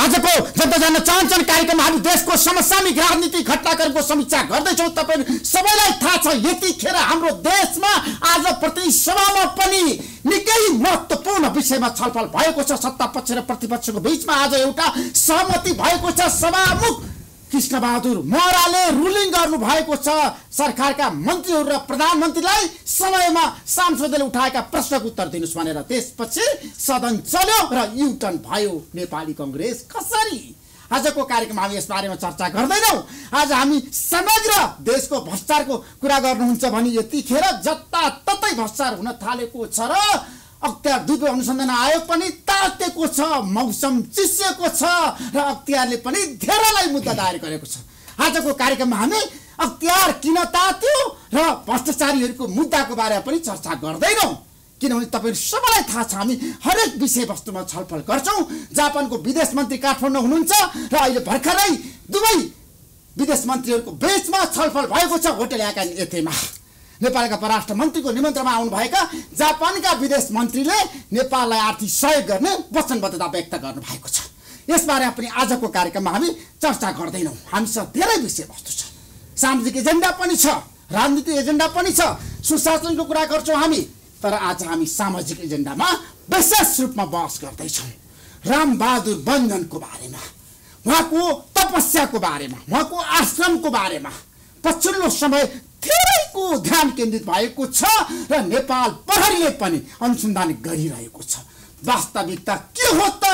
आजको जनता जान्न चाहन्छन् कार्यक्रम हामी देशको समसामयिक राजनीतिक घटनाक्रमको समीक्षा गर्दैछौँ। तपाईँ सबैलाई थाहा छ यतिखेर हाम्रो देशमा आज प्रति सभामा पनि निकै महत्त्वपूर्ण विषयमा छलफल भएको छ। सत्ता पक्ष र प्रतिपक्षको बीचमा आज एउटा सहमति भएको छ। सभामुख कृष्णबहादुर महराले रुलिङ गर्नु भएको छ। सरकारका मन्त्रीहरू र प्रधानमन्त्रीलाई समयमा सांसदले उठाएका प्रश्नको उत्तर दिनुस् भनेर। त्यसपछि सदन चल्यो र युटर्न भयो नेपाली कांग्रेस। कसरी आजको कार्यक्रम हामी यस बारेमा चर्चा गर्दैनौँ। आज हामी समग्र देशको भ्रष्टाचारको कुरा गर्नुहुन्छ भने यतिखेर जताततै भ्रष्टाचार हुन थालेको छ र अख्तियार दुबे अनुसन्धान आयोग पनि तातेको छ, मौसम चिसिएको छ र अख्तियारले पनि धेरैलाई मुद्दा दायर गरेको छ। आजको कार्यक्रममा हामी अख्तियार किन तात्यो र भ्रष्टाचारीहरूको मुद्दाको बारेमा पनि चर्चा गर्दैनौँ, किनभने तपाईहरु सबैलाई थाहा छ हामी हरेक विषयवस्तुमा छलफल गर्छौँ। जापानको विदेश मन्त्री काठमाडौँ हुनुहुन्छ र अहिले भर्खरै दुवै विदेश मन्त्रीहरूको बीचमा छलफल भएको छ होटल एथेमा। नेपालका परराष्ट्र मन्त्रीको निमन्त्रणामा आउनुभएका जापानका विदेश मन्त्रीले नेपाललाई आर्थिक सहयोग गर्ने वचनबद्धता व्यक्त गर्नुभएको छ। यसबारे पनि आजको कार्यक्रममा हामी चर्चा गर्दैनौँ। हामीसँग धेरै विषयवस्तु छ, सामाजिक एजेन्डा पनि छ, राजनीतिक एजेन्डा पनि छ, सुशासनको कुरा गर्छौँ हामी। तर आज हामी सामाजिक एजेन्डामा विशेष रूपमा बहस गर्दैछौँ रामबहादुर बन्जनको बारेमा, उहाँको तपस्याको बारेमा, उहाँको आश्रमको बारेमा। पछिल्लो समय धेरैको ध्यान केन्द्रित भएको छ र नेपाल प्रहरीले पनि अनुसन्धान गरिरहेको छ। वास्तविकता के हो त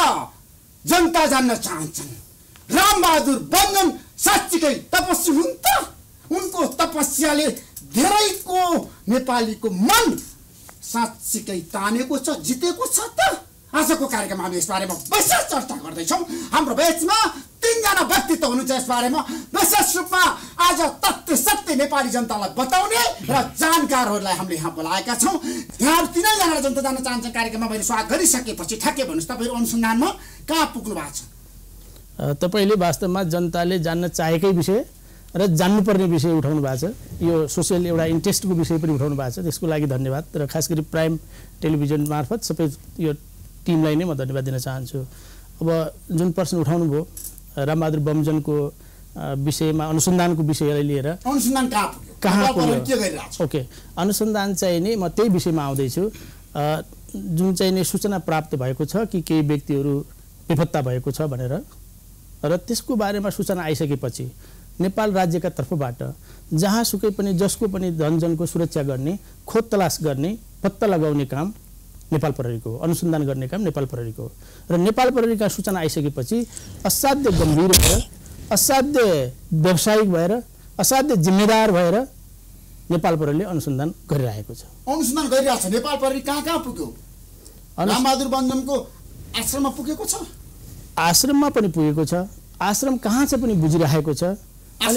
जनता जान्न चाहन्छन्। रामबहादुर बन्जन साँच्चीकै तपस्वी हुन् त? उनको तपस्याले धेरैको नेपालीको मन साँच्चीकै तानेको छ, जितेको छ त? आजको कार्यक्रममा हामी यसबारेमा विशेष चर्चा गर्दैछौँ। हाम्रो बीचमा तीनजना व्यक्तित्व हुनुहुन्छ यसबारेमा विशेष रूपमा आज तथ्य सत्य नेपाली जनतालाई बताउने र जानकारहरूलाई हामीले यहाँ बोलाएका छौँ। यहाँ तीनैजना जनता जान्न चाहन्छ कार्यक्रममा मैले स्वागत गरिसकेपछि ठ्याक्कै भन्नुहोस् तपाईँहरू अनुसन्धानमा कहाँ पुग्नु भएको छ? तपाईँले वास्तवमा जनताले जान्न चाहेकै विषय र जान्नुपर्ने विषय उठाउनु भएको छ। यो सोसियल एउटा इन्ट्रेस्टको विषय पनि उठाउनु भएको छ, त्यसको लागि धन्यवाद। र खास गरी प्राइम टेलिभिजन मार्फत सबै यो टिमलाई नै म धन्यवाद दिन चाहन्छु। अब जुन प्रश्न उठाउनु भयो रामबहादुर बमजनको विषयमा, अनुसन्धानको विषयलाई लिएर अनुसन्धान कहाँ पुग्यो? ओके, अनुसन्धान चाहिँ नि म त्यही विषयमा आउँदैछु। जुन चाहिँ नि सूचना प्राप्त भएको छ कि केही व्यक्तिहरू बेपत्ता भएको छ भनेर, र त्यसको बारेमा सूचना आइसकेपछि नेपाल राज्यका तर्फबाट जहाँसुकै पनि जसको पनि धनजनको सुरक्षा गर्ने, खोज तलास गर्ने, पत्ता लगाउने काम नेपाल प्रहरीको, अनुसन्धान गर्ने काम नेपाल प्रहरीको। र नेपाल प्रहरीका सूचना आइसकेपछि असाध्य गम्भीर भएर, असाध्य व्यावसायिक भएर, असाध्य जिम्मेदार भएर नेपाल प्रहरीले अनुसन्धान गरिरहेको छ। अनुसन्धान गरिरहेको छ। नेपाल प्रहरी कहाँ कहाँ पुग्यो? रामबहादुर बन्जनको आश्रममा पुगेको छ, आश्रममा पनि पुगेको छ, आश्रम कहाँ छ पनि बुझिरहेको छ, अनि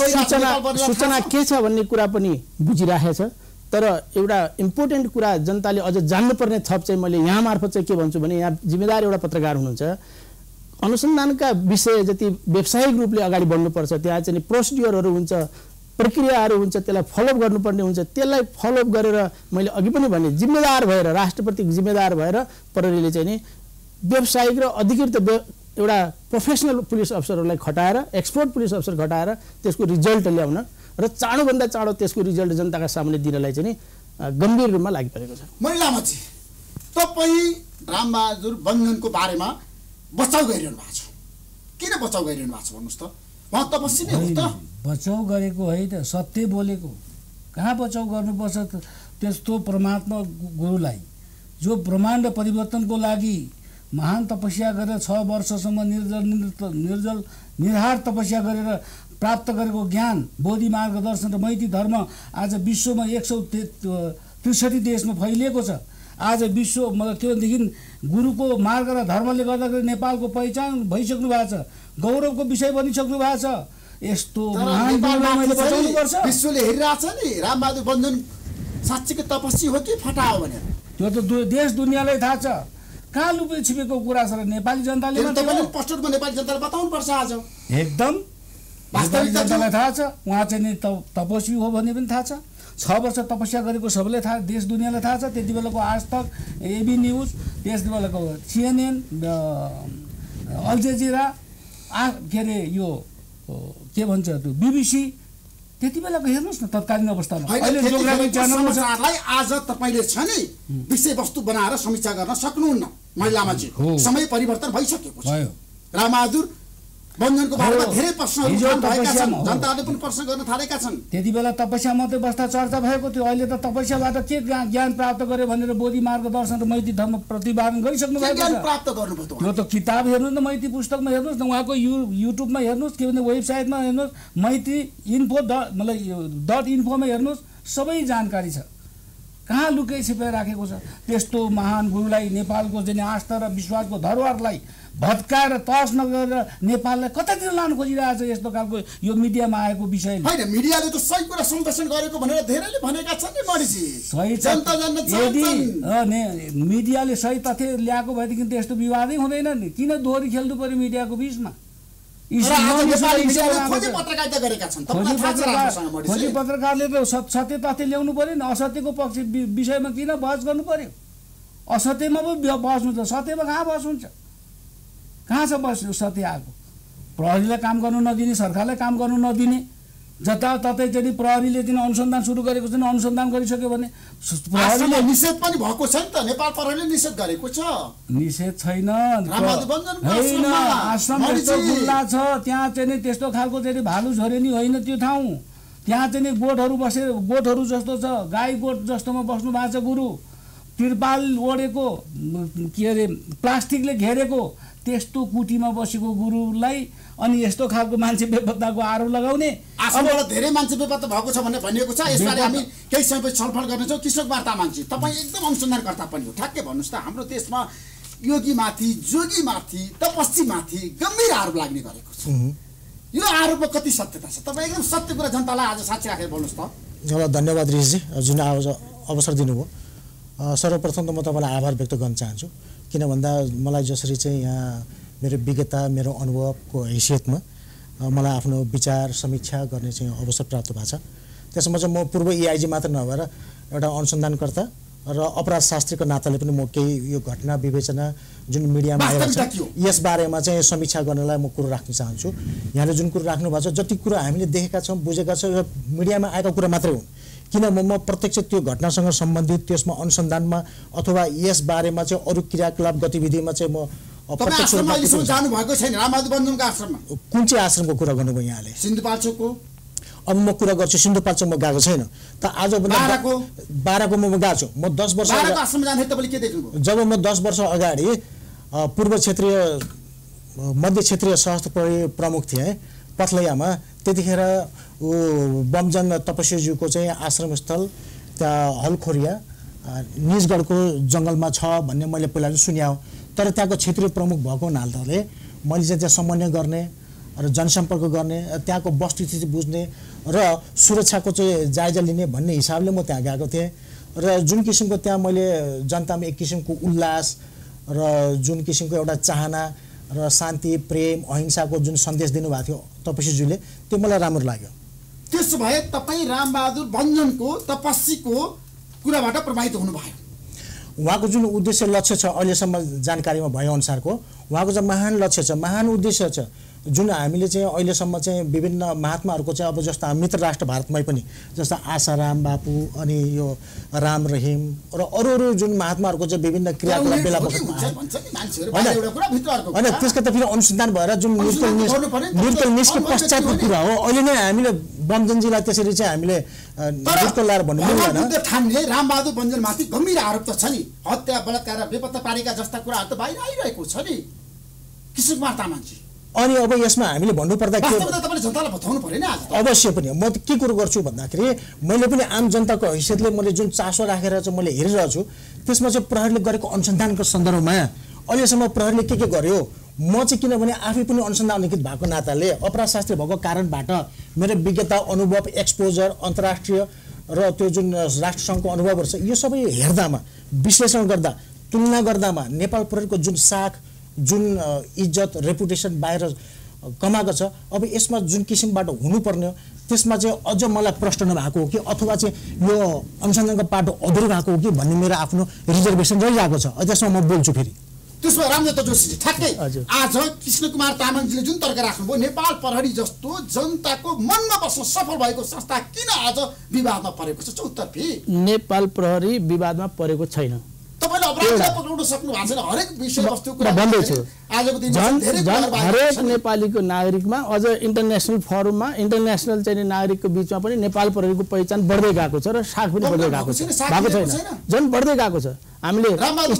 सूचना के छ भन्ने कुरा पनि बुझिरहेको छ। तर एउटा इम्पोर्टेन्ट कुरा जनताले अझ जान्नुपर्ने थप चाहिँ मैले यहाँ मार्फत चाहिँ के भन्छु भने, यहाँ जिम्मेदार एउटा पत्रकार हुनुहुन्छ, अनुसन्धानका विषय जति व्यावसायिक रूपले अगाडि बढ्नुपर्छ त्यहाँ चाहिँ प्रोसिड्युरहरू हुन्छ, प्रक्रियाहरू हुन्छ, त्यसलाई फलोअप गर्नुपर्ने हुन्छ। त्यसलाई फलोअप गरेर मैले अघि पनि भने जिम्मेदार भएर, राष्ट्रप्रति जिम्मेदार भएर प्रहरीले चाहिँ नि व्यावसायिक र अधिकृत एउटा प्रोफेसनल पुलिस अफसरहरूलाई खटाएर, एक्सपर्ट पुलिस अफसर खटाएर त्यसको रिजल्ट ल्याउन र चाँडोभन्दा चाँडो त्यसको रिजल्ट जनताका सामने दिनलाई चाहिँ नि गम्भीर रूपमा लागिपरेको छ। महिलामाथि तपाईँ रामबहादुर बन्जनको बारेमा बचाउ गरिरहनु भएको छ, किन बचाउ गरिरहनु भएको छ भन्नुहोस् त? उहाँ तपस्वी नै हो त? बचाउ गरेको है त, सत्य बोलेको। कहाँ बचाउ गर्नुपर्छ त्यस्तो परमात्मा गुरुलाई जो ब्रह्माण्ड परिवर्तनको लागि महान तपस्या गरेर 6 वर्षसम्म निर्जल निराहार तपस्या गरेर प्राप्त गरेको ज्ञान, बोधि मार्गदर्शन र मैत्री धर्म आज विश्वमा 163 देशमा फैलिएको छ। आज विश्व मतलब त्यो देखि गुरुको मार्ग र धर्मले गर्दाखेरि नेपालको पहिचान भइसक्नु भएको छ, गौरवको विषय बनिसक्नु भएको छ। यस्तो महान गुरुलाई मैले बचाउनुपर्छ। विश्वले हेरिरहेछ नि रामबहादुर बन्जन साँच्चीकै तपस्वी हो कि फटाहो भनेर। त्यो त देश दुनियाँलाई थाहा छ। कहाँ लुपे छिपेको कुरा छ र नेपाली जनताले स्पष्टमा नेपाली जनताले बताउनु पर्छ आज। एकदम वास्तविक जनतालाई थाहा छ। उहाँ चाहिँ नि तपस्वी हो भन्ने पनि थाहा छ। 6 वर्ष तपस्या गरेको सबैलाई थाहा, देश दुनियाँलाई थाहा छ। त्यति बेलाको आज तक, एबी न्युज, त्यस बेलाको CNN, अल जजिरा के अरे यो के भन्छ त्यो BBC त्यति बेलाको हेर्नुहोस् न तत्कालीन अवस्थामा अहिले जोग्राफी च्यानललाई आज तपाईले छ नि विषयवस्तु बनाएर समीक्षा गर्न सक्नुहुन्न महिलामाझि समय परिवर्तन भइसकेको छ रामबहादुर बन्जनको बारेमा धेरै प्रश्नहरू भएका छन् जनताले पनि प्रश्न गर्न थालेका छन् त्यति बेला तपस्या मात्रै बस्दा चर्चा भएको थियो अहिले त तपस्याबाट के ज्ञान प्राप्त गर्यो भनेर बोधि मार्गदर्शन र मैती धर्म प्रतिपादन गरिसक्नु भएको छ ज्ञान प्राप्त गर्नुभयो त्यो त किताब हेर्नुस् न मैती पुस्तकमा हेर्नुस् न उहाँको युट्युबमा हेर्नुस् के भने वेबसाइटमा हेर्नुस् मैती इन्फो डट इन्फोमा हेर्नुस् सबै जानकारी छ कहाँ लुकै छिपाइ राखेको छ त्यस्तो महान गुरुलाई नेपालको चाहिँ आस्था र विश्वासको धरोहरलाई भत्काएर तहस नगरेर नेपाललाई कतातिर लानु खोजिरहेको छ यस्तो खालको यो मिडियामा आएको विषय हैन मिडियाले त सही कुरा सम्प्रेषण गरेको भनेर धेरैले भनेका छन् नि मणिजी सही जनता जान्न चाहन्छन् मिडियाले सही तथ्य ल्याएको भएदेखि त यस्तो विवादै हुँदैन नि किन दोहोरी खेल्नु पर्यो मिडियाको बीचमा खोजी पत्रकारले त सत्य तथ्य ल्याउनु पर्यो नि असत्यको पक्ष विषयमा किन बहस गर्नु पर्यो असत्यमा पो बहस हुन्छ सत्यमा कहाँ बहस हुन्छ कहाँ छ बस सत्य आएको प्रहरीलाई काम गर्नु नदिने सरकारलाई काम गर्नु नदिने जताततै चाहिँ प्रहरीले चाहिँ अनुसन्धान सुरु गरेको छ अनुसन्धान गरिसक्यो भने प्रहरीले निषेध पनि भएको छ नि त नेपाल प्रहरीले निषेध गरेको छ निषेध छैन होइन आश्रम त्यस्तो खुल्ला छ त्यहाँ चाहिँ त्यस्तो खालको चाहिँ भालु झरेनी होइन त्यो ठाउँ त्यहाँ चाहिँ गोठहरू बसेर गोठहरू जस्तो छ गाई गोठ जस्तोमा बस्नु भएको छ गुरु तिरपाल ओढेको के अरे प्लास्टिकले घेरेको त्यस्तो कुटीमा बसेको गुरुलाई अनि यस्तो खालको मान्छे बेपत्ताको आरोप लगाउने आश्रमबाट धेरै मान्छे बेपत्ता भएको छ भन्ने भनिएको छ यसबारे हामी केही समयपछि छलफल गर्नेछौँ कृषक वार्ता मान्छे तपाईँ एकदम अनुसन्धानकर्ता पनि हो ठ्याक्कै भन्नुहोस् त हाम्रो देशमा योगीमाथि जोगीमाथि तपस्वीमाथि गम्भीर आरोप लाग्ने गरेको छ यो आरोपमा कति सत्यता छ तपाईँ एकदम सत्य कुरा जनतालाई आज साक्षी राखेर भन्नुहोस् त धन्यवाद ऋषिजी जुन अवसर दिनुभयो सर्वप्रथम त म तपाईँलाई आभार व्यक्त गर्न चाहन्छु किन भन्दा मलाई जसरी चाहिँ यहाँ मेरो विज्ञता मेरो अनुभवको हैसियतमा मलाई आफ्नो विचार समीक्षा गर्ने चाहिँ अवसर प्राप्त भएको छ त्यसमा चाहिँ म पूर्व EIG मात्र नभएर एउटा अनुसन्धानकर्ता र अपराध शास्त्रीको नाताले पनि म केही यो घटना विवेचना जुन मिडियामा आएको छ यसबारेमा चाहिँ समीक्षा गर्नलाई म कुरो राख्न चाहन्छु यहाँले जुन कुरो राख्नु भएको छ जति कुरा हामीले देखेका छौँ बुझेका छौँ यो मिडियामा आएका कुरा मात्रै हुन् किन म प्रत्यक्ष त्यो घटनासँग सम्बन्धित त्यसमा अनुसन्धानमा अथवा यस बारेमा चाहिँ अरू क्रियाकलाप गतिविधिमा चाहिँ म प्रत्यक्ष रूपमा जानु भएको छैन रामबहादुर बन्जनको आश्रममा कुन चाहिँ आश्रमको कुरा गर्नुभयो यहाँले सिन्धुपाल्चोकको अब म कुरा गर्छु सिन्धुपाल्चोक म गएको छैन त आज बाह्रको म गएको छु म 10 वर्ष आश्रम जाँदा तपाईले के देख्नुभयो जब म 10 वर्ष अगाडि पूर्व क्षेत्रीय मध्य क्षेत्रीय सशस्त्र प्रहरी प्रमुख थिएँ पथलैयामा त्यतिखेर बमजन तपस्वीज्यूको चाहिँ आश्रमस्थल त्यहाँ हलखोरिया निजगढको जङ्गलमा छ भन्ने मैले पहिला सुन्याउ तर त्यहाँको क्षेत्रीय प्रमुख भएको नाताले मैले चाहिँ त्यहाँ समन्वय गर्ने र जनसम्पर्क गर्ने त्यहाँको वस्तुस्थिति बुझ्ने र सुरक्षाको चाहिँ जायजा लिने भन्ने हिसाबले म त्यहाँ गएको थिएँ र जुन किसिमको त्यहाँ मैले जनतामा एक किसिमको उल्लास र जुन किसिमको एउटा चाहना र शान्ति प्रेम अहिंसाको जुन सन्देश दिनुभएको थियो तपस्वीज्यूले त्यो मलाई राम्रो लाग्यो त्यसो भए तपाईँ रामबहादुर बन्जनको तपस्वीको कुराबाट प्रभावित हुनुभयो उहाँको जुन उद्देश्य लक्ष्य छ अहिलेसम्म जानकारीमा भएअनुसारको उहाँको चाहिँ महान लक्ष्य छ महान उद्देश्य छ जुन हामीले चाहिँ अहिलेसम्म चाहिँ विभिन्न महात्माहरूको चाहिँ अब जस्तो मित्र राष्ट्र भारतमै पनि जस्तो आशाराम बापू अनि यो राम रहिम र अरू जुन महात्माहरूको चाहिँ विभिन्न क्रियाकलाप बेला होइन त्यसको त फेरि अनुसन्धान भएर जुन निर्कल निस्के पश्चातको कुरा हो अहिले नै हामीले बमजनजीलाई त्यसरी चाहिँ हामीले निर्कल लाएर भन्नु मिल्दैन रामबहादुर बन्जनमाथि गम्भीर आरोप त छ नि हत्या बलात्कार बेपत्ता पारेका जस्ता कुराहरू त बाहिर आइरहेको छ नि कृषक वार्ता मान्छे अनि अब यसमा हामीले भन्नुपर्दा के जनतालाई बताउनु पर्यो नि अवश्य पनि म के कुरो गर्छु भन्दाखेरि मैले पनि आम जनताको हैसियतले मैले जुन चासो राखेर चाहिँ मैले हेरिरहेको छु त्यसमा चाहिँ प्रहरीले गरेको अनुसन्धानको सन्दर्भमा अहिलेसम्म प्रहरीले के गर्यो म चाहिँ किनभने आफै पनि अनुसन्धान लिखित भएको नाताले अपराधशास्त्री भएको कारणबाट मेरो विज्ञता अनुभव एक्सपोजर अन्तर्राष्ट्रिय र त्यो जुन राष्ट्रसङ्घको अनुभवहरू छ यो सबै हेर्दामा विश्लेषण गर्दा तुलना गर्दामा नेपाल प्रहरीको जुन साख जुन इज्जत रेपुटेसन बाहिर कमाएको छ अब यसमा जुन किसिमबाट हुनुपर्ने त्यसमा चाहिँ अझ मलाई प्रश्न नभएको हो कि अथवा चाहिँ यो अनुसन्धानको पाटो अधुरो भएको हो कि भन्ने मेरो आफ्नो रिजर्भेसन रहिरहेको छ त्यसमा म बोल्छु फेरि त्यसमा रामजोत जोशीजी ठ्याक्कै आज कृष्ण कुमार तामाङजीले जुन तर्क राख्नुभयो नेपाल प्रहरी जस्तो जनताको मनमा बस्न सफल भएको संस्था किन आज विवादमा परेको छ चौतर्फी नेपाल प्रहरी विवादमा परेको छैन तपाईले अपराधीलाई पक्राउन सक्नु भएको छैन हरेक विषयवस्तु कुरा भन्दैछु आजको दिन हरेक नेपालीको नागरिकमा अझ इन्टरनेसनल फोरममा इन्टरनेसनल चाहिँ नागरिकको बिचमा पनि नेपाल प्रहरीको पहिचान बढ्दै गएको छ र साख पनि बढ्दै गएको छैन झन् बढ्दै गएको छ हामीले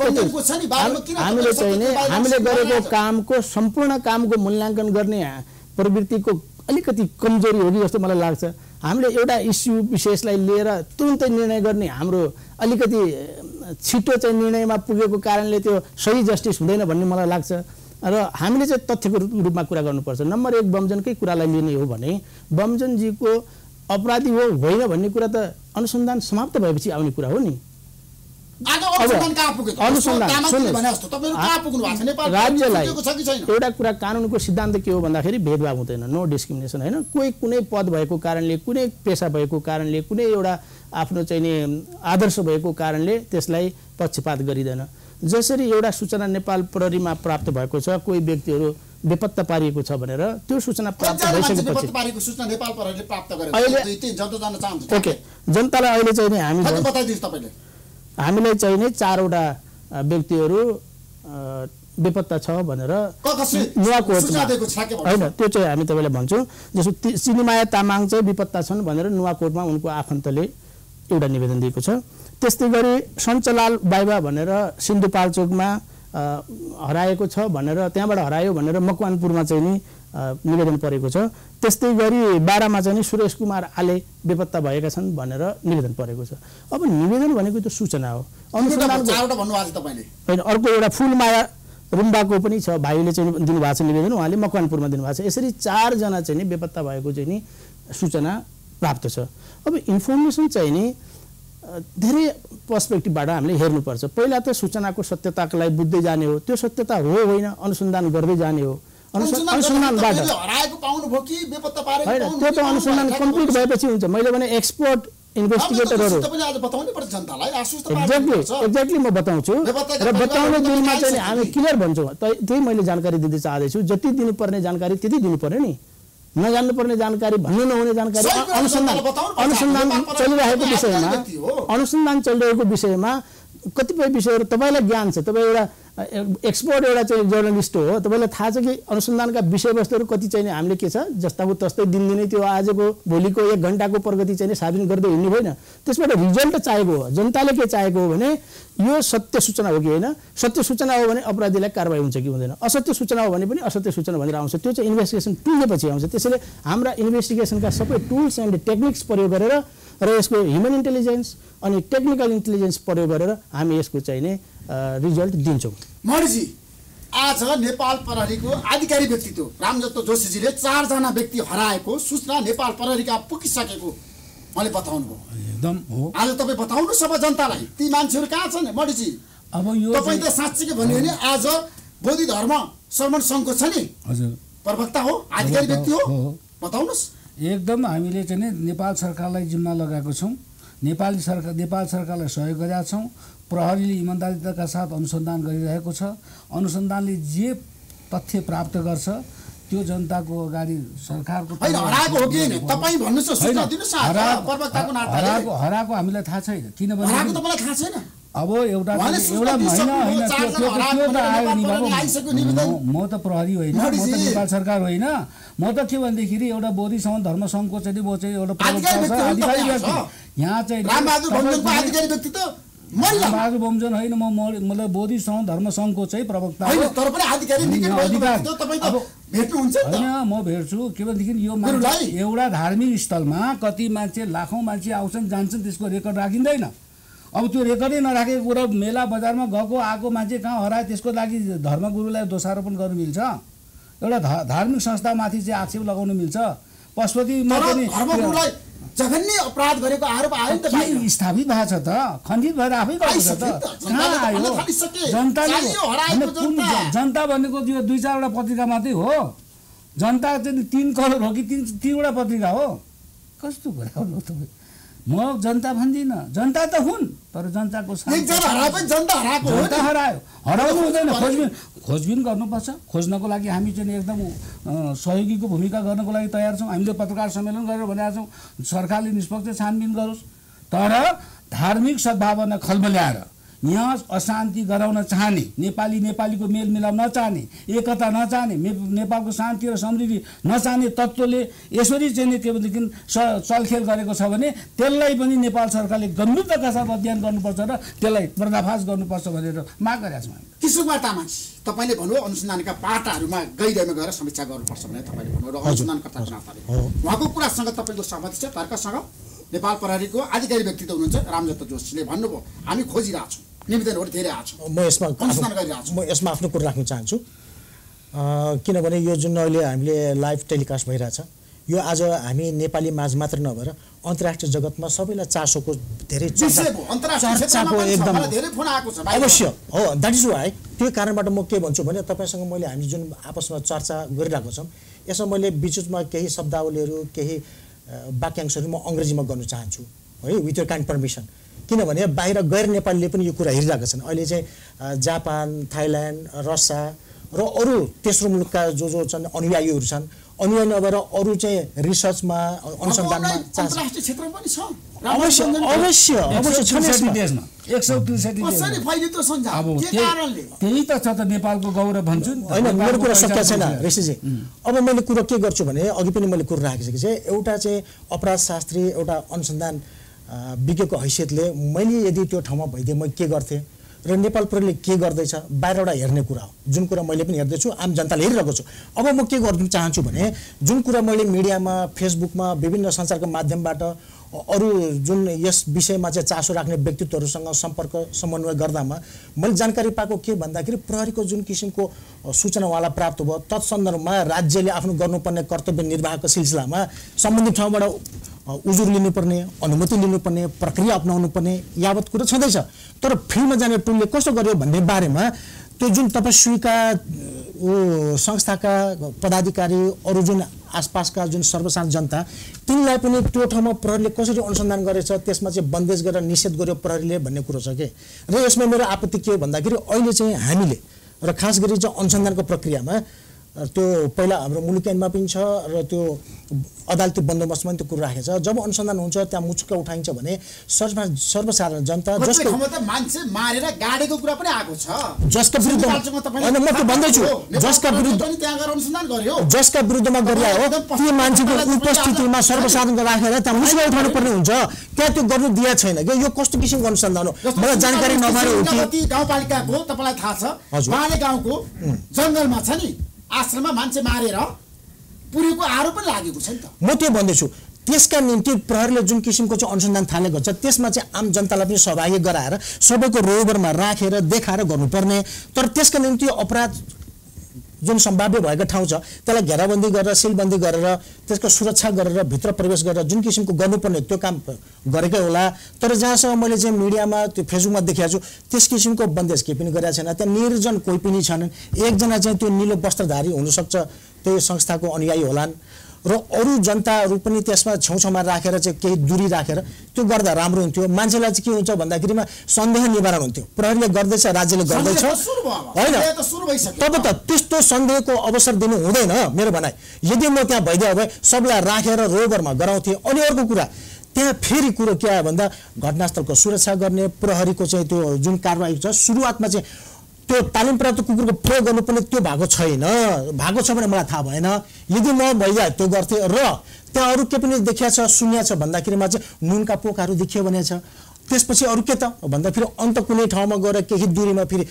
चाहिँ हामीले गरेको कामको सम्पूर्ण कामको मूल्याङ्कन गर्ने प्रवृत्तिको अलिकति कमजोरी हो कि जस्तो मलाई लाग्छ हामीले एउटा इस्यु विशेषलाई लिएर तुरुन्तै निर्णय गर्ने हाम्रो अलिकति छिटो चाहिँ निर्णयमा पुगेको कारणले त्यो सही जस्टिस हुँदैन भन्ने मलाई लाग्छ र हामीले चाहिँ तथ्यको रूपमा कुरा गर्नुपर्छ। नम्बर 1 बमजनकै कुरालाई लिने हो भने बमजनजीको अपराधी हो होइन भन्ने कुरा त अनुसन्धान समाप्त भएपछि आउने कुरा हो नि। राज्यलाई एउटा कुरा कानुनको सिद्धान्त के हो भन्दाखेरि भेदभाव हुँदैन, नो डिस्क्रिमिनेसन होइन। कोही कुनै पद भएको कारणले, कुनै पेसा भएको कारणले, कुनै एउटा आफ्नो चाहिँ नि आदर्श भएको कारणले त्यसलाई पक्षपात गरिँदैन। जसरी एउटा सूचना नेपाल प्रहरीमा प्राप्त भएको छ, कोही व्यक्तिहरू बेपत्ता पारिएको छ भनेर त्यो सूचना प्राप्त भइसकेपछि ओके जनतालाई अहिले चाहिँ नि हामीलाई चाहिँ नि 4वटा व्यक्तिहरू बेपत्ता छ भनेर नुवाकोटमा होइन त्यो चाहिँ हामी तपाईलाई भन्छौँ। जस्तो सिनिमाया तामाङ चाहिँ बेपत्ता छन् भनेर नुवाकोटमा उनको आफन्तले एउटा निवेदन दिएको छ। त्यस्तै गरी सञ्चलाल बाइबा भनेर सिन्धुपाल्चोकमा हराएको छ भनेर, त्यहाँबाट हरायो भनेर मकवानपुरमा चाहिँ नि निवेदन परेको छ। त्यस्तै गरी बारामा चाहिँ नि सुरेश कुमार आले बेपत्ता भएका छन् भनेर निवेदन परेको छ। अब निवेदन भनेको त सूचना हो, होइन। अर्को एउटा फुलमाया रुम्बाको पनि छ, भाइले चाहिँ दिनुभएको छ निवेदन, उहाँले मकवानपुरमा दिनुभएको छ। यसरी 4 जना चाहिँ नि बेपत्ता भएको चाहिँ नि सूचना प्राप्त छ। अब इन्फर्मेसन चाहिँ नि धेरै पर्सपेक्टिभबाट हामीले हेर्नुपर्छ। पहिला त सूचनाको सत्यतालाई बुझ्दै जाने हो, त्यो सत्यता हो होइन अनुसन्धान गर्दै जाने हो। अनुसन्धानबाट होइन, त्यो त अनुसन्धान कम्प्लिट भएपछि हुन्छ। मैले भने एक्सपर्ट इन्भेस्टिगेटरहरू एक्ज्याक्टली म बताउँछु र बताउने दिनमा चाहिँ हामी क्लियर भन्छौँ। त्यही मैले जानकारी दिँदै चाहँदैछु। जति दिनुपर्ने जानकारी त्यति दिनुपर्ने नि, नजान्नुपर्ने जानकारी, भन्नु नहुने जानकारी। अनुसन्धान चलिरहेको विषयमा कतिपय विषयहरू तपाईँलाई ज्ञान छ, तपाईँ एउटा एक्सपर्ट एउटा चाहिँ जर्नलिस्ट हो, तपाईँलाई थाहा छ कि अनुसन्धानका विषयवस्तुहरू कति चाहिँ हामीले के छ जस्ताको तस्तै दिनदिनै त्यो आजको भोलिको 1 घण्टाको प्रगति चाहिँ सार्वजनिक गर्दै हिँड्नु होइन। त्यसबाट रिजल्ट चाहिएको हो। जनताले के चाहेको हो भने यो सत्य सूचना हो कि होइन, सत्य सूचना हो भने अपराधीलाई कारबाही हुन्छ कि हुँदैन, असत्य सूचना हो भने पनि असत्य सूचना भनेर आउँछ। त्यो चाहिँ इन्भेस्टिगेसन टुल्सपछि आउँछ। त्यसैले हाम्रा इन्भेस्टिगेसनका सबै टुल्स एन्ड टेक्निक्स प्रयोग गरेर र यसको ह्युमन इन्टेलिजेन्स अनि टेक्निकल इन्टेलिजेन्स प्रयोग गरेर हामी यसको चाहिँ नि रिजल्ट दिन्छौँ। मणिजी, आज नेपाल प्रहरीको आधिकारिक व्यक्तित्व रामजोत जोशीजीले 4 जना व्यक्ति हराएको सूचना नेपाल प्रहरीका पुगिसकेको मैले बताउनु भयो। एकदम हो। आज तपाईँ बताउनुहोस् अब जनतालाई ती मान्छेहरू कहाँ छन्? मणिजी, अब यो तपाईँ त साँच्चै भन्यो भने आज बोधि धर्म श्रवण सङ्घको छ नि, हजुर प्रवक्ता हो, आधिकारिक व्यक्ति हो, बताउनुहोस्। एकदम हामीले चाहिँ नेपाल सरकारलाई जिम्मा लगाएको छौँ, नेपाल सरकारलाई सहयोग गरेका छौँ। प्रहरीले इमान्दारिताका साथ अनुसन्धान गरिरहेको छ। अनुसन्धानले जे तथ्य प्राप्त गर्छ त्यो जनताको अगाडि सरकारको हराएको हो कि तपाईँ भन्नुहोस् न, सूचना दिनुहोस् न प्रवक्ताको नाताले। हराएको हामीलाई थाहा छैन, किनभने हराएको तपाईँलाई थाहा छैन। अब एउटा महिना होइन, त्यो त आयो नि बाबु। म त प्रहरी होइन, म त नेपाल सरकार होइन। म त के भन्दाखेरि एउटा बोधी समाज धर्म सङ्घको चाहिँ म चाहिँ एउटा प्रवक्ता छ, आधिकारिक व्यक्ति। यहाँ चाहिँ रामबहादुर बमजन होइन, मतलब बोधी समाज धर्म सङ्घको चाहिँ प्रवक्ता हो। होइन, म भेट्छु। के भनेदेखि यो एउटा धार्मिक स्थलमा कति मान्छे, लाखौँ मान्छे आउँछन् जान्छन्, त्यसको रेकर्ड राखिँदैन। अब त्यो रेकर्डै नराखेको कुरा, मेला बजारमा गएको आएको मान्छे कहाँ हरायो त्यसको लागि धर्मगुरुलाई दोषारोपण गर्नु मिल्छ? एउटा धार्मिक संस्थामाथि चाहिँ आक्षेप लगाउनु मिल्छ? पशुपतिमा पनि जघन्य अपराध गरेको आरोप आयो नि त, स्थापित भएको छ त, खण्डित भएर आफै गएको छ त। कहाँ आयो? जनता भनेको यो 2-4वटा पत्रिका मात्रै हो। जनता चाहिँ 3 करोड हो कि 3वटा पत्रिका हो? कस्तो कुरा हो तपाईँ? म जनता भन्दिनँ, जनता त हुन्, तर जनताको जनता हरायो, हराउनु हुँदैन। खोजबिन गर्नुपर्छ। खोज्नको लागि हामी चाहिँ एकदम सहयोगीको भूमिका गर्नको लागि तयार छौँ। हामीले पत्रकार सम्मेलन गरेर भनेका छौँ सरकारले निष्पक्ष छानबिन गरोस्, तर धार्मिक सद्भावना खलबल्याएर यहाँ अशान्ति गराउन चाहने, नेपालीको मेलमिलाप नचाहने, एकता नचाहने, नेपालको शान्ति र समृद्धि नचाहने तत्त्वले यसरी चाहिँ के भनेदेखि चलखेल गरेको छ भने त्यसलाई पनि नेपाल सरकारले गम्भीरताका साथ अध्ययन गर्नुपर्छ र त्यसलाई पर्दाफास गर्नुपर्छ भनेर माग गरेका छौँ। किशोरकुमार तामाङ, तपाईँले भन्नु अनुसन्धानका पाटाहरूमा गहिरोमा गएर समीक्षा गर्नुपर्छ भनेर तपाईँले भन्नु र अनुसन्धानकर्ताको नाताले उहाँको कुरासँग तपाईँको सहमति छ? तर्कसँग नेपाल प्रहरीको आधिकारिक व्यक्तित्व हुनुहुन्छ रामजोत जोशीले भन्नुभयो हामी खोजिरहेछौँ, निवेदनहरू धेरै आएको छ, म यसमा आफ्नो कुरा राख्न चाहन्छु। किनभने यो जुन अहिले हामीले लाइभ टेलिकास्ट भइरहेछ, यो आज हामी नेपाली माझ मात्र नभएर अन्तर्राष्ट्रिय जगतमा सबैलाई चासोको धेरै चर्चाको एकदम अवश्य हो। द्याट इज वाइ त्यो कारणबाट म के भन्छु भने तपाईँसँग मैले हामी जुन आपसमा चर्चा गरिरहेको छौँ यसमा मैले बिचमा केही शब्दावलीहरू केही वाक्यांशहरू म अङ्ग्रेजीमा गर्नु चाहन्छु है, विथ योर काइन्ड पर्मिसन। किनभने बाहिर गैर नेपालीले पनि यो कुरा हेरिरहेका छन्। अहिले चाहिँ जापान, थाइल्यान्ड, रसिया र अरू तेस्रो मुलुकका जो छन् अनुयायीहरू छन्, अनुयायी नभएर अरू चाहिँ रिसर्चमा अनुसन्धानमा अवश्य अवश्य अवश्य छ देशमा 163 अब त्यही त छ त नेपालको गौरव भन्छु नि। होइन मेरो कुरा सत्य छैन ऋषिजी। अब मैले कुरा के गर्छु भने अघि पनि मैले कुरा राखेको छु एउटा चाहिँ अपराधशास्त्री एउटा अनुसन्धान विज्ञको हैसियतले मैले यदि त्यो ठाउँमा भइदिएँ म के गर्थेँ र नेपाल प्रहरीले के गर्दैछ बाहिरबाट हेर्ने कुरा हो, जुन कुरा मैले पनि हेर्दैछु, आम जनताले हेरिरहेको छु। अब म के गर्न चाहन्छु भने जुन कुरा मैले मिडियामा फेसबुकमा विभिन्न सञ्चारको माध्यमबाट अरू जुन यस विषयमा चाहिँ चासो राख्ने व्यक्तित्वहरूसँग सम्पर्क समन्वय गर्दामा मैले जानकारी पाएको के भन्दाखेरि प्रहरीको जुन किसिमको सूचनावाला प्राप्त भयो तत्सन्दर्भमा राज्यले आफ्नो गर्नुपर्ने कर्तव्य निर्वाहको सिलसिलामा सम्बन्धित ठाउँबाट उजुर लिनुपर्ने, अनुमति लिनुपर्ने, प्रक्रिया अपनाउनु पर्ने यावत कुरा छँदैछ। तर फिल्डमा जाने टोलले कस्तो गर्यो भन्ने बारेमा त्यो जुन तपस्वीका संस्थाका पदाधिकारी अरू जुन आसपासका जुन सर्वसाधारण जनता तिनलाई पनि त्यो ठाउँमा प्रहरीले कसरी अनुसन्धान गरेछ त्यसमा चाहिँ बन्देज गरेर निषेध गर्यो प्रहरीले भन्ने कुरो छ कि। र यसमा मेरो आपत्ति के हो भन्दाखेरि अहिले चाहिँ हामीले र खास गरी चाहिँ अनुसन्धानको प्रक्रियामा त्यो पहिला हाम्रो मुलुकी ऐनमा पनि छ र त्यो अदालती बन्दोबस्तमा पनि त्यो कुरा राखेको छ। जब अनुसन्धान हुन्छ त्यहाँ मुचुक्का उठाइन्छ भने सर्वसाधारण जनता जसको मान्छे मारेर गाडेको कुरा पनि आएको छ, जसका विरुद्ध हैन म के भन्दैछु जसका विरुद्ध त्यहाँ गएर अनुसन्धान गर्यो, जसका विरुद्धमा गरिया हो त्यो मान्छेको उपस्थितिमा सर्वसाधारण राखेर त्यहाँ मुचुक्का उठाउनु पर्ने हुन्छ। त्यहाँ त्यो गर्नु दिया छैन के। यो कस्तो किसिमको अनुसन्धान हो मलाई जानकारी नभएर हो कि गाउँपालिकाको तपाईलाई थाहा छ उहाँले गाउँको जंगलमा छ नि आश्रममा मान्छे मारेर पुरेको आरोप पनि लागेको छ नि त। म त्यो भन्दैछु त्यसका निम्ति प्रहरीले जुन किसिमको चाहिँ अनुसन्धान थालेको छ त्यसमा चाहिँ आम जनतालाई पनि सहभागी गराएर सबैको रोबरमा राखेर देखाएर गर्नुपर्ने। तर त्यसका निम्ति अपराध जुन सम्भाव्य भएको ठाउँ छ त्यसलाई घेराबन्दी गरेर सिलबन्दी गरेर त्यसको सुरक्षा गरेर भित्र प्रवेश गरेर जुन किसिमको गर्नुपर्ने त्यो काम गरेकै होला। तर जहाँसम्म मैले चाहिँ मिडियामा त्यो फेसबुकमा देखेको छु त्यस किसिमको बन्देज केही पनि गरेको छैन। त्यहाँ निर्जन कोही पनि छैनन्। एकजना चाहिँ त्यो निलो वस्त्रधारी हुनसक्छ त्यही संस्थाको अनुयायी होलान् र अरू जनताहरू पनि त्यसमा छेउछाउमा राखेर चाहिँ केही दूरी राखेर त्यो गर्दा राम्रो हुन्थ्यो। मान्छेलाई चाहिँ के हुन्छ भन्दाखेरिमा सन्देह निवारण हुन्थ्यो। प्रहरीले गर्दैछ राज्यले गर्दैछ होइन तब त त्यस्तो सन्देहको अवसर दिनु हुँदैन मेरो भनाइ। यदि म त्यहाँ भइदियो भए सबलाई राखेर रोबरमा गराउँथेँ। अनि अर्को कुरा त्यहाँ फेरि कुरो के आयो भन्दा घटनास्थलको सुरक्षा गर्ने प्रहरीको चाहिँ त्यो जुन कारबाही छ सुरुवातमा चाहिँ त्यो तालिम प्राप्त कुकुरको प्रयोग गर्नुपर्ने त्यो भएको छैन। भएको छ भने मलाई थाहा भएन। यदि म भइदिए त्यो गर्थेँ। र त्यहाँ अरू के पनि देखिया छ सुनिया छ भन्दाखेरिमा चाहिँ नुनका पोकाहरू देखियो भने छ। त्यसपछि अरू के त भन्दा फेरि अन्त कुनै ठाउँमा गएर केही दूरीमा फेरि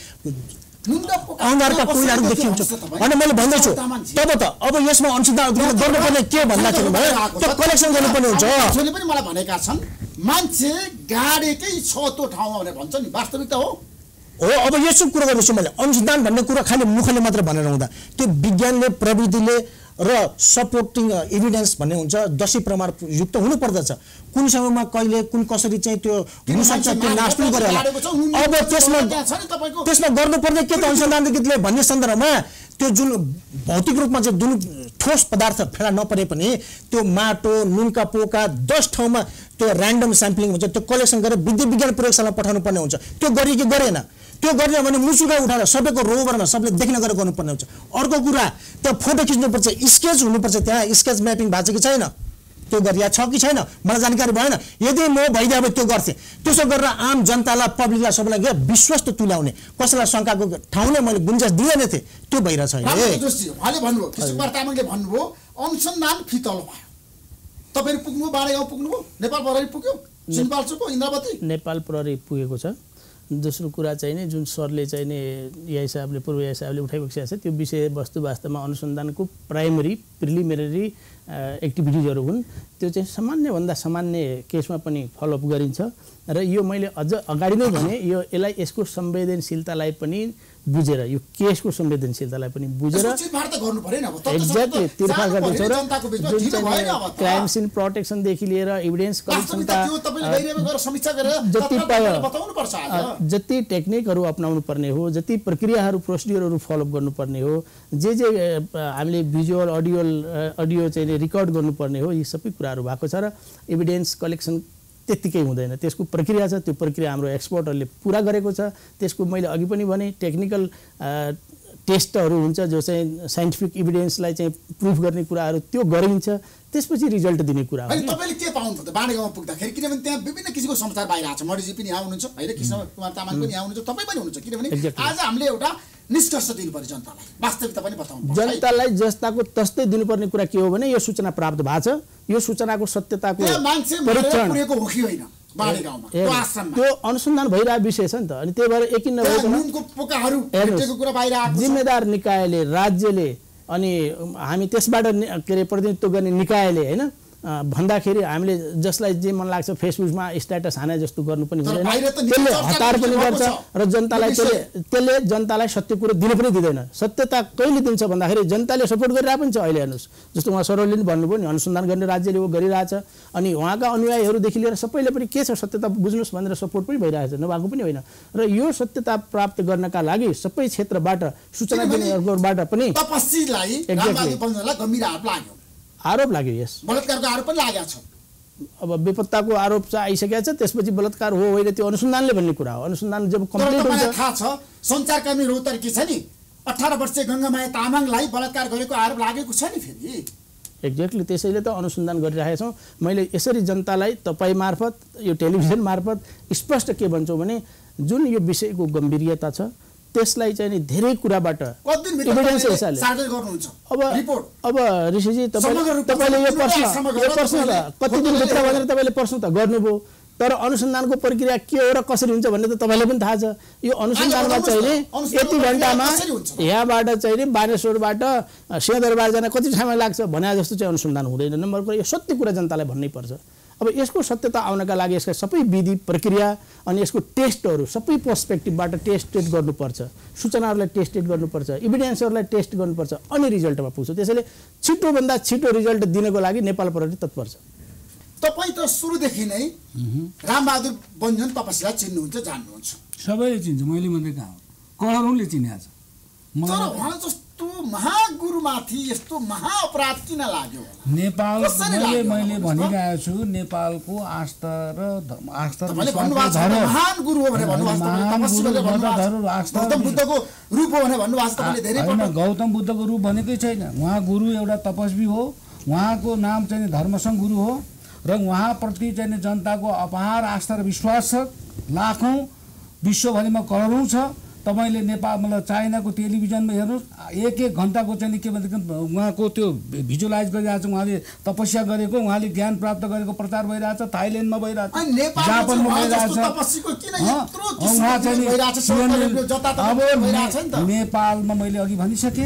अङ्गारका कोइलाहरू देखिन्छ। अनि मैले भन्दैछु तब त अब यसमा अनुसन्धान गर्नुपर्ने के भन्दाखेरि त्यो कलेक्सन गर्नुपर्ने हुन्छ। पनि मलाई भनेका छन् मान्छे गाडेकै छ त्यो ठाउँमा भनेर भन्छ नि वास्तविकता हो हो। अब यसो कुरा गर्दैछु मैले अनुसन्धान भन्ने कुरा खालि मुखले मात्र भनेर हुँदा त्यो विज्ञानले प्रविधिले र सपोर्टिङ एभिडेन्स भन्ने हुन्छ दशी प्रमाण युक्त हुनुपर्दछ। कुन समयमा कहिले कुन कसरी चाहिँ त्यो हुनसक्छ त्यो नाश पनि गरे होला। अब त्यसमा गर्नुपर्ने के त अनुसन्धानले भन्ने सन्दर्भमा त्यो जुन भौतिक रूपमा चाहिँ जुन ठोस पदार्थ फेला नपरे पनि त्यो माटो नुनका पोका 10 ठाउँमा त्यो र्यान्डम स्याम्पलिङ हुन्छ, त्यो कलेक्सन गरेर विज्ञान प्रयोगशालामा पठाउनु पर्ने हुन्छ। त्यो गरियो कि गरेन? त्यो गरेन भने मुसुका उठाएर सबैको रोभरमा सबले देख्न गरेर गर्नुपर्ने हुन्छ। अर्को कुरा, त्यो फोटो खिच्नुपर्छ, स्केच हुनुपर्छ, त्यहाँ स्केच म्यापिङ भएको छ कि छैन, त्यो गरिया छ कि छैन, मलाई जानकारी भएन। यदि म भइदिए अब त्यो गर्थेँ। त्यसो गरेर आम जनतालाई, पब्लिकलाई, सबैलाई विश्वास तुल्याउने, कसैलाई शङ्काको ठाउँले मैले गुन्जाइस दिँदैन थिएँ, त्यो भइरहेछ। उहाँले भन्नुभयो, किशोर तामाङले भन्नुभयो अनुसन्धान फितलो भयो। तपाईहरु पुग्नु बारे गाउँ पुग्नुभयो, नेपाल प्रहरी पुग्यो, सिन्धुपाल्चोकको इन्द्रावती नेपाल प्रहरी पुगेको छ। दोस्रो कुरा चाहिँ नि जुन सरले चाहिँ नि एआई साहबले पूर्व एआई साहबले उठाइबक्सेको छ, त्यो विषयवस्तु वास्तवमा अनुसन्धानको प्राइमरी प्रिलिमिनरी एक्टिभिटिजहरू हुन्। त्यो चाहिँ सामान्यभन्दा सामान्य केसमा पनि फलोअप गरिन्छ र यो मैले अझ अगाडि नै भने यो यसको संवेदनशीलतालाई पनि बुझेर, यो केसको संवेदनशीलतालाई पनि बुझेर एक्ज्याक्टली तिर्फा गर्दैछौँ र जुन चाहिँ क्राइम सिन प्रोटेक्सनदेखि लिएर इभिडेन्स कलेक्सनका जति टेक्निकहरू अपनाउनु पर्ने हो, जति प्रक्रियाहरू प्रोसिड्युरहरू फलोअप गर्नुपर्ने हो, जे हामीले भिजुअल अडियो चाहिँ रिकर्ड गर्नुपर्ने हो, यी सबै कुराहरू भएको छ र एभिडेन्स कलेक्सन त्यतिकै हुँदैन। त्यसको प्रक्रिया छ, त्यो प्रक्रिया हाम्रो एक्सपर्टहरूले पुरा गरेको छ। त्यसको मैले अघि पनि भने टेक्निकल टेस्टहरू हुन्छ जो चाहिँ साइन्टिफिक इभिडेन्सलाई चाहिँ प्रुफ गर्ने कुराहरू त्यो गरिन्छ, त्यसपछि रिजल्ट दिने कुरा हो। तपाईले के पाउनुहुन्छ त बाँडे गाउँमा पुग्दाखेरि? किनभने त्यहाँ विभिन्न किसिमको समाचार बाहिर आएको छ। मणिजी पनि यहाँ हुनुहुन्छ हैन, कृष्ण कुमार तामाङ पनि यहाँ हुनुहुन्छ, तपाई पनि हुनुहुन्छ। किनभने आज हामीले एउटा निष्कर्ष दिनु पर्यो जनतालाई, वास्तविकता पनि बताउनु पर्यो। जनतालाई जस्ताको तस्तै दिनुपर्ने कुरा के हो भने यो सूचना प्राप्त भएको छ, यो सूचनाको सत्यताको परीक्षण पुरेको हो कि होइन बाँडे गाउँमा त्यो आश्रममा, त्यो अनुसन्धान भइरहेको विषय छ नि त। अनि त्यही भएर एकिन नभइकन पोकाहरू भेटेको कुरा बाहिर आएको छ। जिम्मेदार निकायले, राज्यले अनि हामी त्यसबाट के अरे प्रतिनिधित्व गर्ने निकायले हैन भन्दाखेरि हामीले जसलाई जे मन लाग्छ फेसबुकमा स्ट्याटस हाने जस्तो गर्नु पनि हुँदैन। त्यसले हतार पनि गर्छ र जनतालाई त्यसले जनतालाई सत्य कुरो दिन पनि दिँदैन। सत्यता कहिले दिन्छ भन्दाखेरि जनताले सपोर्ट गरिरहेको पनि छ। अहिले हेर्नुहोस्, जस्तो उहाँ सरले पनि भन्नुभयो नि, अनुसन्धान गर्ने राज्यले वो गरिरहेछ, अनि उहाँका अनुयायीहरूदेखि लिएर सबैले पनि के छ सत्यता बुझ्नुहोस् भनेर सपोर्ट पनि भइरहेछ, नभएको पनि होइन। र यो सत्यता प्राप्त गर्नका लागि सबै क्षेत्रबाट सूचना दिनेहरूबाट पनि आरोप लाग्यो। यस बलात्कारको आरोप पनि लागेको छ। अब बेपत्ताको आरोप चाहिँ आइसकेको छ, त्यसपछि बलात्कार हो होइन त्यो अनुसन्धानले भन्ने कुरा हो। अनुसन्धान जब कम्प्लिट हुन्छ, थाहा छ सञ्चारकर्मी रोहतर के छ नि 18 वर्षीय गङ्गामाया तामाङलाई बलात्कार गरेको आरोप लागेको छ नि फेरि। एक्ज्याक्टली त्यसैले त अनुसन्धान गरिरहेका छौँ। मैले यसरी जनतालाई तपाईँ मार्फत, यो टेलिभिजन मार्फत स्पष्ट के भन्छौँ भने जुन यो विषयको गम्भीरता छ त्यसलाई चाहिँ नि धेरै कुराबाट एभिडेन्स हिसाबले अब ऋषिजी तपाईले यो प्रश्न कति दिनभित्र भनेर तपाईले प्रश्न त गर्नुभयो, तर अनुसन्धानको प्रक्रिया के हो र कसरी हुन्छ भन्ने त तपाईलाई पनि थाहा छ। यो अनुसन्धानमा चाहिँ नि यति घण्टामा यहाँबाट चाहिँ नि बानेश्वरबाट सिंहदरबार जान कति समय लाग्छ भने जस्तो चाहिँ अनुसन्धान हुँदैन। नम्बर कुरा यो सत्य कुरा जनतालाई भन्नै पर्छ। अब यसको सत्यता आउनका लागि यसका सबै विधि प्रक्रिया अनि यसको टेस्टहरू सबै पर्सपेक्टिभबाट टेस्टेड गर्नुपर्छ, सूचनाहरूलाई टेस्टेड गर्नुपर्छ, इभिडेन्सहरूलाई टेस्ट गर्नुपर्छ, अनि रिजल्टमा पुग्छ। त्यसैले छिटोभन्दा छिटो रिजल्ट दिनको लागि नेपाल प्रहरी तत्पर छ। तपाईँ त सुरुदेखि नै रामबहादुर बन्जन तपसीलाई चिन्नुहुन्छ, जान्नुहुन्छ? सबैले चिन्छ, मैले मात्रै कहाँ हो, करोडौँले चिनेको छ। तर उहाँ जस्तो महागुरुमाथि यस्तो महाअपराध किन लाग्यो? नेपाल मैले भनिरहेको छु, नेपालको आस्था र महान गुरु हो भने गौतम बुद्धको रूप हो भने भन्नुभएको छ तपाईले धेरै पटक। गौतम बुद्धको रूप भनेकै छैन, उहाँ गुरु एउटा तपस्वी हो, उहाँको नाम चाहिँ धर्मसङ्घ गुरु हो र उहाँप्रति चाहिँ जनताको अपार आस्था र विश्वास छ। लाखौँ विश्वभरिमा करोडौँ छ। तपाईले नेपालमा चाइनाको टेलिभिजनमा हेर्नुहोस्, एक घण्टाको चाहिँ के भन्छ उहाँको त्यो भिजुअलाइज गरिरहेको छ, उहाँले तपस्या गरेको, उहाँले ज्ञान प्राप्त गरेको प्रचार भइरहेछ, थाइल्यान्डमा भइरहेछ, जापानमा भइरहेछ। अब नेपालमा मैले अघि भनिसकेँ,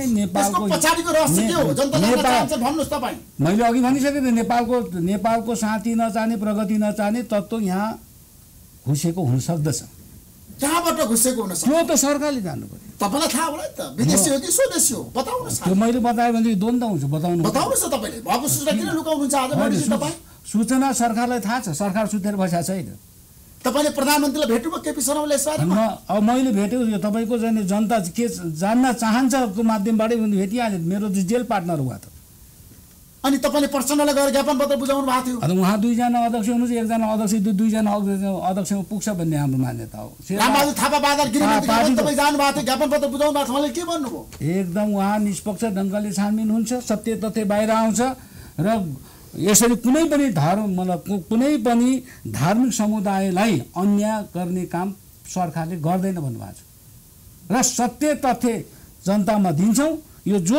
मैले अघि भनिसकेँ नेपालको शान्ति नचाहने, प्रगति नचाहने तत्त्व यहाँ घुसेको हुन सक्दछ। कहाँबाट घुसेको हुन सक्छ? त्यो त सरकारले जान्नु पर्यो। तपाईलाई थाहा होला त, विदेशी हो कि स्वदेशी हो बताउनुस्। त्यो मैले बताएँ भने द्वन्द हुन्छ, बताउनुस् न। तपाईले भएको सूचना किन लुकाउनुहुन्छ आज मणिजी? तपाईँ सूचना सरकारलाई थाहा छ, सरकार सुतेर बसेको छैन। तपाईले प्रधानमन्त्रीलाई भेट्नुभयो केपी शर्माले यसबारेमा? अब मैले भेटेको यो तपाईँको चाहिँ जनता के जान्न चाहन्छको माध्यमबाटै भेटिहालेँ। मेरो जेल पार्टनर हुआ त अनि तपाईले प्रचण्डलाई गएर ज्ञापन पत्र बुझाउनु भएको थियो। अनि उहाँ 2 जना अध्यक्ष हुनुहुन्छ, 1 जना अध्यक्ष 2 जना अध्यक्षमा पुग्छ भन्ने हाम्रो मान्यता हो। रामबहादुर थापा बादल गिरिमन्त्री तपाई जानु भएको थियो, ज्ञापन पत्र बुझाउनु भएको थियो, मलाई के भन्नुभयो? एकदम उहाँ निष्पक्ष ढङ्गले छानबिन हुन्छ, सत्य तथ्य बाहिर आउँछ र यसरी कुनै पनि कुनै पनि धार्मिक समुदायलाई अन्याय गर्ने काम सरकारले गर्दैन भन्नुभएको छ र सत्य तथ्य जनतामा दिन्छौँ। यो जो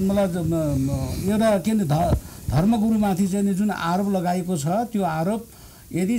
एउटा के अरे धर्मगुरुमाथि चाहिँ जुन आरोप लगाएको छ त्यो आरोप यदि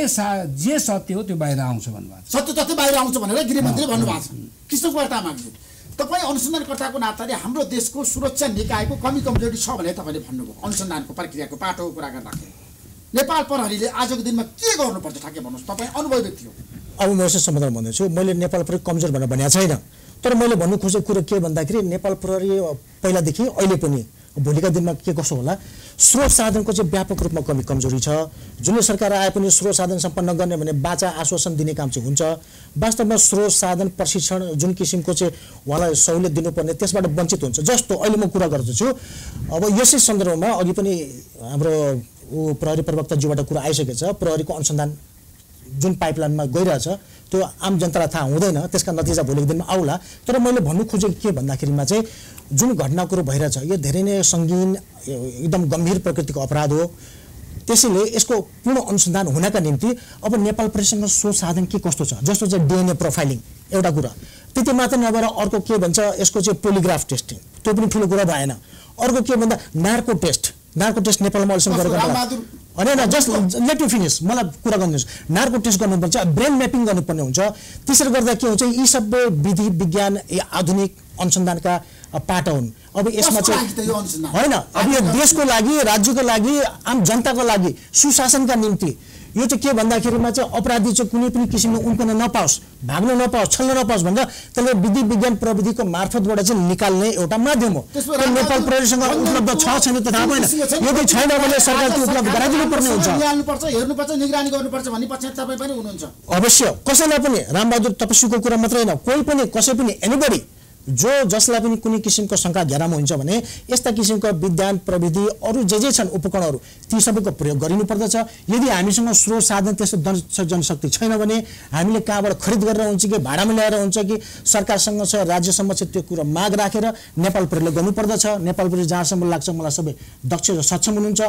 जे सत्य हो त्यो बाहिर आउँछ भन्नुभएको छ। सत्य तथ्य बाहिर आउँछ भनेर गृहमन्त्रीले भन्नुभएको छ। कृष्णकुमार तामाङजी, तपाईँ अनुसन्धानकर्ताको नाताले हाम्रो देशको सुरक्षा निकायको कमी कमजोरी छ भनेर तपाईँले भन्नुभयो। अनुसन्धानको प्रक्रियाको पाटोको कुरा गर्दाखेरि नेपाल प्रहरीले आजको दिनमा के गर्नुपर्छ ठ्याक्कै भन्नुहोस्, तपाईँ अनुभवी व्यक्ति हो। अब म यसो समाधान भन्दैछु, मैले नेपाल प्रहरी कमजोर भनेर भनेको छैन, तर मैले भन्नु खोजेको कुरो के भन्दाखेरि नेपाल प्रहरी पहिलादेखि अहिले पनि भोलिका दिनमा के कसो होला, स्रोत साधनको चाहिँ व्यापक रूपमा कमी कमजोरी छ। जुनै सरकार आए पनि स्रोत साधन सम्पन्न गर्ने भने बाचा आश्वासन दिने काम चाहिँ हुन्छ, वास्तवमा स्रोत साधन प्रशिक्षण जुन किसिमको चाहिँ उहाँलाई सहुलियत दिनुपर्ने त्यसबाट वञ्चित हुन्छ। जस्तो अहिले म कुरा गर्दछु, अब यसै सन्दर्भमा अघि पनि हाम्रो प्रहरी प्रवक्ताज्यूबाट कुरा आइसकेको छ, प्रहरीको अनुसन्धान जुन पाइपलाइनमा गइरहेछ त्यो आम जनतालाई थाहा हुँदैन, त्यसका नतिजा भोलिको दिनमा आउला। तर मैले भन्नु खोजेको के भन्दाखेरिमा चाहिँ जुन घटना कुरो भइरहेछ यो धेरै नै सङ्गीन एकदम गम्भीर प्रकृतिको अपराध हो। त्यसैले यसको पूर्ण अनुसन्धान हुनका निम्ति अब नेपाल प्रहरीसँग स्रोत साधन के कस्तो छ, जस्तो चाहिँ डिएनए प्रोफाइलिङ एउटा कुरा, त्यति मात्र नभएर अर्को के भन्छ यसको चाहिँ पोलिग्राफ टेस्टिङ, त्यो पनि ठुलो कुरा भएन। अर्को के भन्दा नार्को टेस्ट नेपालमा अहिलेसम्म गरेको होइन, जस्ट लेट यु फिनिस, मलाई कुरा गर्नुहोस्। नार्को टेस्ट गर्नुपर्छ, ब्रेन म्यापिङ गर्नुपर्ने हुन्छ। त्यसरी गर्दा के हुन्छ, यी सबै विधि विज्ञान आधुनिक अनुसन्धानका पाटा हुन्। अब यसमा चाहिँ होइन, अब यो देशको लागि, राज्यको लागि, आम जनताको लागि, सुशासनका निम्ति यो चाहिँ के भन्दाखेरिमा चाहिँ अपराधी चाहिँ कुनै पनि किसिमले उम्कन नपाओस्, भाग्न नपाओस्, छल्न नपाओस् भनेर त्यसले विधि विज्ञान प्रविधिको मार्फतबाट चाहिँ निकाल्ने एउटा माध्यम हो। नेपाल प्रहरीसँग उपलब्ध छ छैन त थाहा भएन, यदि छैन भने सरकारले उपलब्ध गराइदिनु पर्ने हुन्छ, हेर्नुपर्छ, निगरानी गर्नुपर्छ भन्ने पक्षमा तपाईँ पनि हुनुहुन्छ। अवश्य, कसैलाई पनि रामबहादुर तपस्वीको कुरा मात्रै होइन, कोही पनि कसै पनि एनीबडी जसलाई पनि कुनै किसिमको शङ्का घेरामा हुन्छ भने यस्ता किसिमका विज्ञान प्रविधि अरू जे छन् उपकरणहरू ती सबैको प्रयोग गरिनुपर्दछ। यदि हामीसँग स्रोत साधन त्यस्तो जनशक्ति छैन भने हामीले कहाँबाट खरिद गरेर हुन्छ कि भाडामा ल्याएर हुन्छ कि सरकारसँग छ, राज्यसम्म चाहिँ त्यो कुरा माग राखेर नेपाल प्रहरीले गर्नुपर्दछ। नेपाल प्रहरी जहाँसम्म लाग्छ मलाई सबै दक्ष र सक्षम हुनुहुन्छ,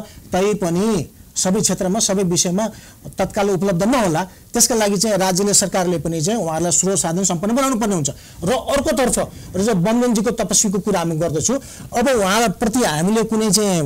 तैपनि सबै क्षेत्रमा सबै विषयमा तत्काल उपलब्ध नहोला, त्यसका लागि चाहिँ राज्यले सरकारले पनि चाहिँ उहाँहरूलाई स्रोत साधन सम्पन्न बनाउनु पर्ने हुन्छ। र अर्कोतर्फ बमजनजीको तपस्वीको कुरा हामी गर्दछु, अब उहाँप्रति हामीले कुनै चाहिँ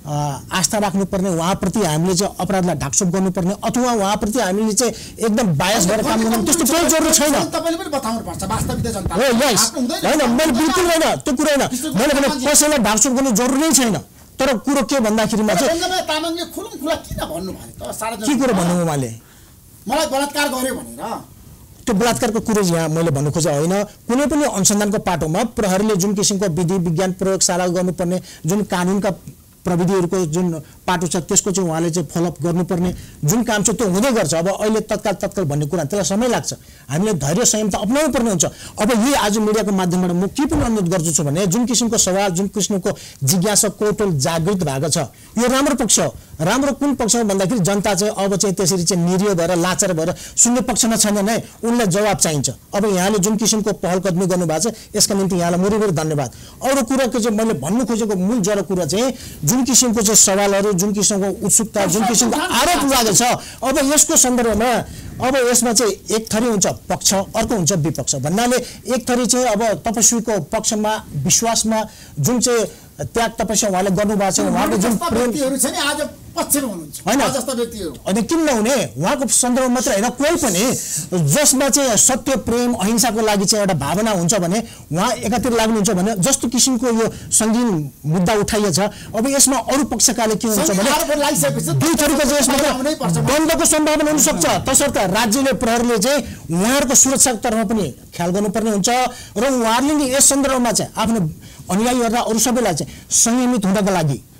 आस्था राख्नुपर्ने, उहाँप्रति हामीले चाहिँ अपराधलाई ढाकछोप गर्नुपर्ने अथवा उहाँप्रति हामीले चाहिँ एकदम बायस भएर काम गर्नु त्यस्तो केही जरुरी छैन। तपाईँले पनि बताउनुपर्छ वास्तविकता जनता होइन, मैले बिल्कुल होइन, त्यो कुरा होइन, मैले भने कसैलाई ढाकछोप गर्नु जरुरी नै छैन। तर कुरो के भन्दाखेरिमा चाहिँ तामाङले खुलुम खुला किन भन्नुभयो त? के कुरो भन्नु उहाँले मलाई बलात्कार गर्यो भनेर? त्यो बलात्कारको कुरो यहाँ मैले भन्नु खोजे होइन। कुनै पनि अनुसन्धानको पाटोमा प्रहरीले जुन किसिमको विधि विज्ञान प्रयोगशाला गर्नुपर्ने जुन कानुनका प्रविधिहरूको जुन पाटो छ त्यसको चाहिँ उहाँले चाहिँ फलोअप गर्नुपर्ने जुन काम छ त्यो हुँदै गर्छ। अब अहिले तत्काल भन्ने कुरा त्यसलाई समय लाग्छ, हामीले धैर्य संयम त अपनाउनु पर्ने हुन्छ। अब यही आज मिडियाको माध्यमबाट म के पनि अनुरोध गर्छु भने जुन किसिमको सवाल, जुन किसिमको जिज्ञासा कौतूहल जागृत भएको छ यो राम्रो पक्ष हो। राम्रो कुन पक्ष हो भन्दाखेरि जनता चाहिँ अब चाहिँ त्यसरी चाहिँ निरीह भएर लाचार भएर सुन्ने पक्षमा छैन नै, उनलाई जवाब चाहिन्छ। अब यहाँले जुन किसिमको पहल कदमी गर्नुभएको छ यसका निम्ति यहाँलाई मुरीभरि धन्यवाद। अरू कुराको चाहिँ मैले भन्नु खोजेको मूल जरो कुरा चाहिँ जुन किसिमको चाहिँ सवालहरू, जुन किसिमको उत्सुकता, जुन किसिमको आरोप लागेको छ, अब यसको सन्दर्भमा अब यसमा चाहिँ एक थरी हुन्छ पक्ष, अर्को हुन्छ विपक्ष भन्नाले एक थरी चाहिँ अब तपस्वीको पक्षमा विश्वासमा जुन चाहिँ त्याग तपस्या उहाँले गर्नुभएको छ, उहाँको जुन प्रेमहरू छ नि आज पक्षमा हुनुहुन्छ हैन जस्ता व्यक्तिहरू अनि किन नहुने, उहाँको सन्दर्भ मात्र हैन कोही पनि जसमा चाहिँ सत्य प्रेम अहिंसाको लागि चाहिँ एउटा भावना हुन्छ भने उहाँ एकातिर लाग्नुहुन्छ भने जस्तो किसिमको यो सङ्गीन मुद्दा उठाइएको छ। अब यसमा अरू पक्षकाले के हुन्छ भने दुई थरीको चाहिँ यसमा द्वन्द्वको सम्भावना हुन सक्छ, तसर्थ राज्यले प्रहरीले चाहिँ उहाँहरूको सुरक्षाको तर्फमा पनि ख्याल गर्नुपर्ने हुन्छ र उहाँहरूले यस सन्दर्भमा चाहिँ आफ्नो अनुयायीहरूलाई अरू सबैलाई चाहिँ संयमित हुनका लागि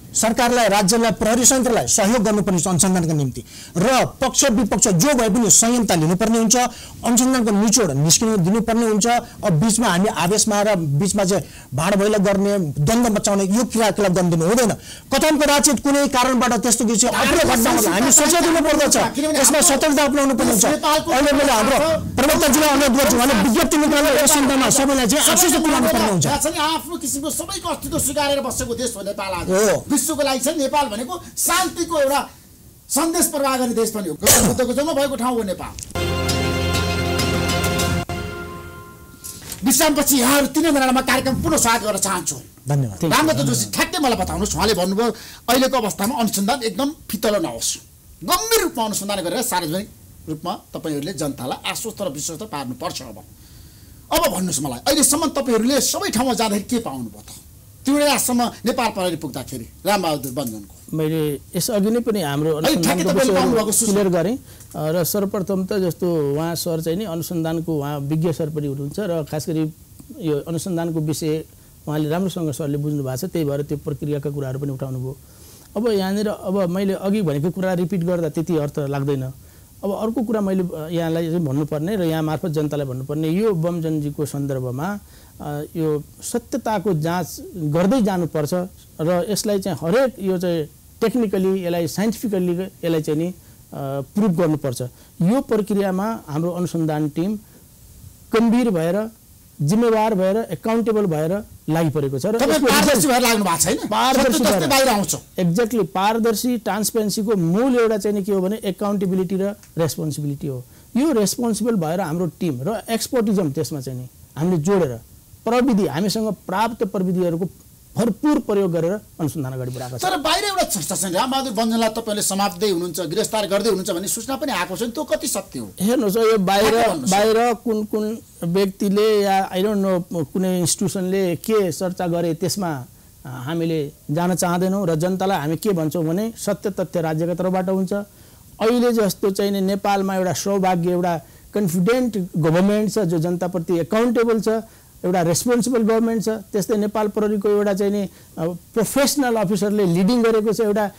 सरकारलाई राज्यलाई प्रहरी संयन्त्रलाई सहयोग गर्नुपर्ने छ अनुसन्धानका निम्ति र पक्ष विपक्ष जो भए पनि संयमता लिनुपर्ने हुन्छ अनुसन्धानको निचोड निस्किन दिनुपर्ने हुन्छ अब बीचमा हामी आवेशमा आएर बीचमा चाहिँ भाँडभैला गर्ने द्वन्द्व मचाउने यो क्रियाकलाप गर्न दिनु हुँदैन कथन कदाचित कुनै कारणबाट त्यस्तो किसिम अप्रिय घटना होला हामी सचेत हुनु पर्दछ यसमा सतर्कता अपनाउनु पर्ने हुन्छ अहिले मैले हाम्रो प्रवक्ता जिल्ला अनुरोध गर्छु भने विज्ञप्ति निकालेर यस सन्दर्भमा सबैलाई चाहिँ आश्वस्त तुल्याउनु पर्ने हुन्छ आफ्नो किसिमको सबैको अस्तित्व स्वीकारेर बसेको देश हो नेपाल आज विश्वको लागि चाहिँ नेपाल भनेको शान्तिको एउटा सन्देश प्रवाह गर्ने देश पनि हो बुद्धको जन्म भएको ठाउँ हो नेपाल विश्रामपछि यहाँहरू तीनैजनालाई म कार्यक्रम पुनः स्वागत गर्न चाहन्छु धन्यवाद रामदत्त जोशी ठ्याक्कै मलाई बताउनुहोस् उहाँले भन्नुभयो अहिलेको अवस्थामा अनुसन्धान एकदम फितलो नहोस् गम्भीर रूपमा अनुसन्धान गरेर सार्वजनिक रूपमा तपाईँहरूले जनतालाई आश्वस्त र विश्वस्त पार्नुपर्छ अब भन्नुहोस् मलाई अहिलेसम्म तपाईँहरूले सबै ठाउँमा जाँदाखेरि के पाउनुभयो त त्रिवेणीसम्म नेपाल प्रहरी पुग्दाखेरि रामबहादुर बन्जनको मैले यसअघि नै पनि हाम्रो क्लियर गरेँ र सर्वप्रथम त जस्तो उहाँ सर चाहिँ नि अनुसन्धानको उहाँ विज्ञ सर पनि हुनुहुन्छ र खास गरी यो अनुसन्धानको विषय उहाँले राम्रोसँग सरले बुझ्नु भएको छ त्यही भएर त्यो प्रक्रियाका कुराहरू पनि उठाउनु भयो अब यहाँनिर अब मैले अघि भनेको कुरा रिपिट गर्दा त्यति अर्थ लाग्दैन अब अर्को कुरा मैले यहाँलाई चाहिँ भन्नुपर्ने र यहाँ मार्फत जनतालाई भन्नुपर्ने यो बमजनजीको सन्दर्भमा यो सत्यताको जाँच गर्दै जानुपर्छ र यसलाई चाहिँ हरेक यो चाहिँ टेक्निकली यसलाई साइन्टिफिकली यसलाई चाहिँ नि प्रुभ गर्नुपर्छ यो प्रक्रियामा हाम्रो अनुसन्धान टिम गम्भीर भएर जिम्मेवार भएर एकाउन्टेबल भएर लागिपरेको छ र एक्ज्याक्टली पारदर्शी ट्रान्सपेरेन्सीको मूल एउटा चाहिँ नि के हो भने एकाउन्टेबिलिटी र रेस्पोन्सिबिलिटी हो यो रेस्पोन्सिबल भएर हाम्रो टिम र एक्सपर्टिजम त्यसमा चाहिँ नि हामीले जोडेर प्रविधि हामीसँग प्राप्त प्रविधिहरूको भरपूर प्रयोग गरेर अनुसन्धान अगाडि बढाएको छ तर बाहिर एउटा चर्चा छ रामबहादुर बन्जनलाई तपाईँले समाप्दै हुनुहुन्छ गिरफ्तार गर्दै हुनुहुन्छ भन्ने सूचना पनि आएको छ त्यो कति सत्य हो हेर्नुहोस् यो बाहिर कुन कुन व्यक्तिले या आई डोन्ट नो कुनै इन्स्टिट्युसनले के चर्चा गरे त्यसमा हामीले जान चाहँदैनौँ र जनतालाई हामी के भन्छौँ भने सत्य तथ्य राज्यका तर्फबाट हुन्छ अहिले जस्तो चाहिँ नेपालमा एउटा सौभाग्य एउटा कन्फिडेन्ट गभर्मेन्ट छ जो जनताप्रति एकाउन्टेबल छ एउटा रेस्पोन्सिबल गभर्मेन्ट छ त्यस्तै नेपाल प्रहरीको एउटा चाहिँ नि प्रोफेसनल अफिसरले लिडिङ गरेको छ एउटा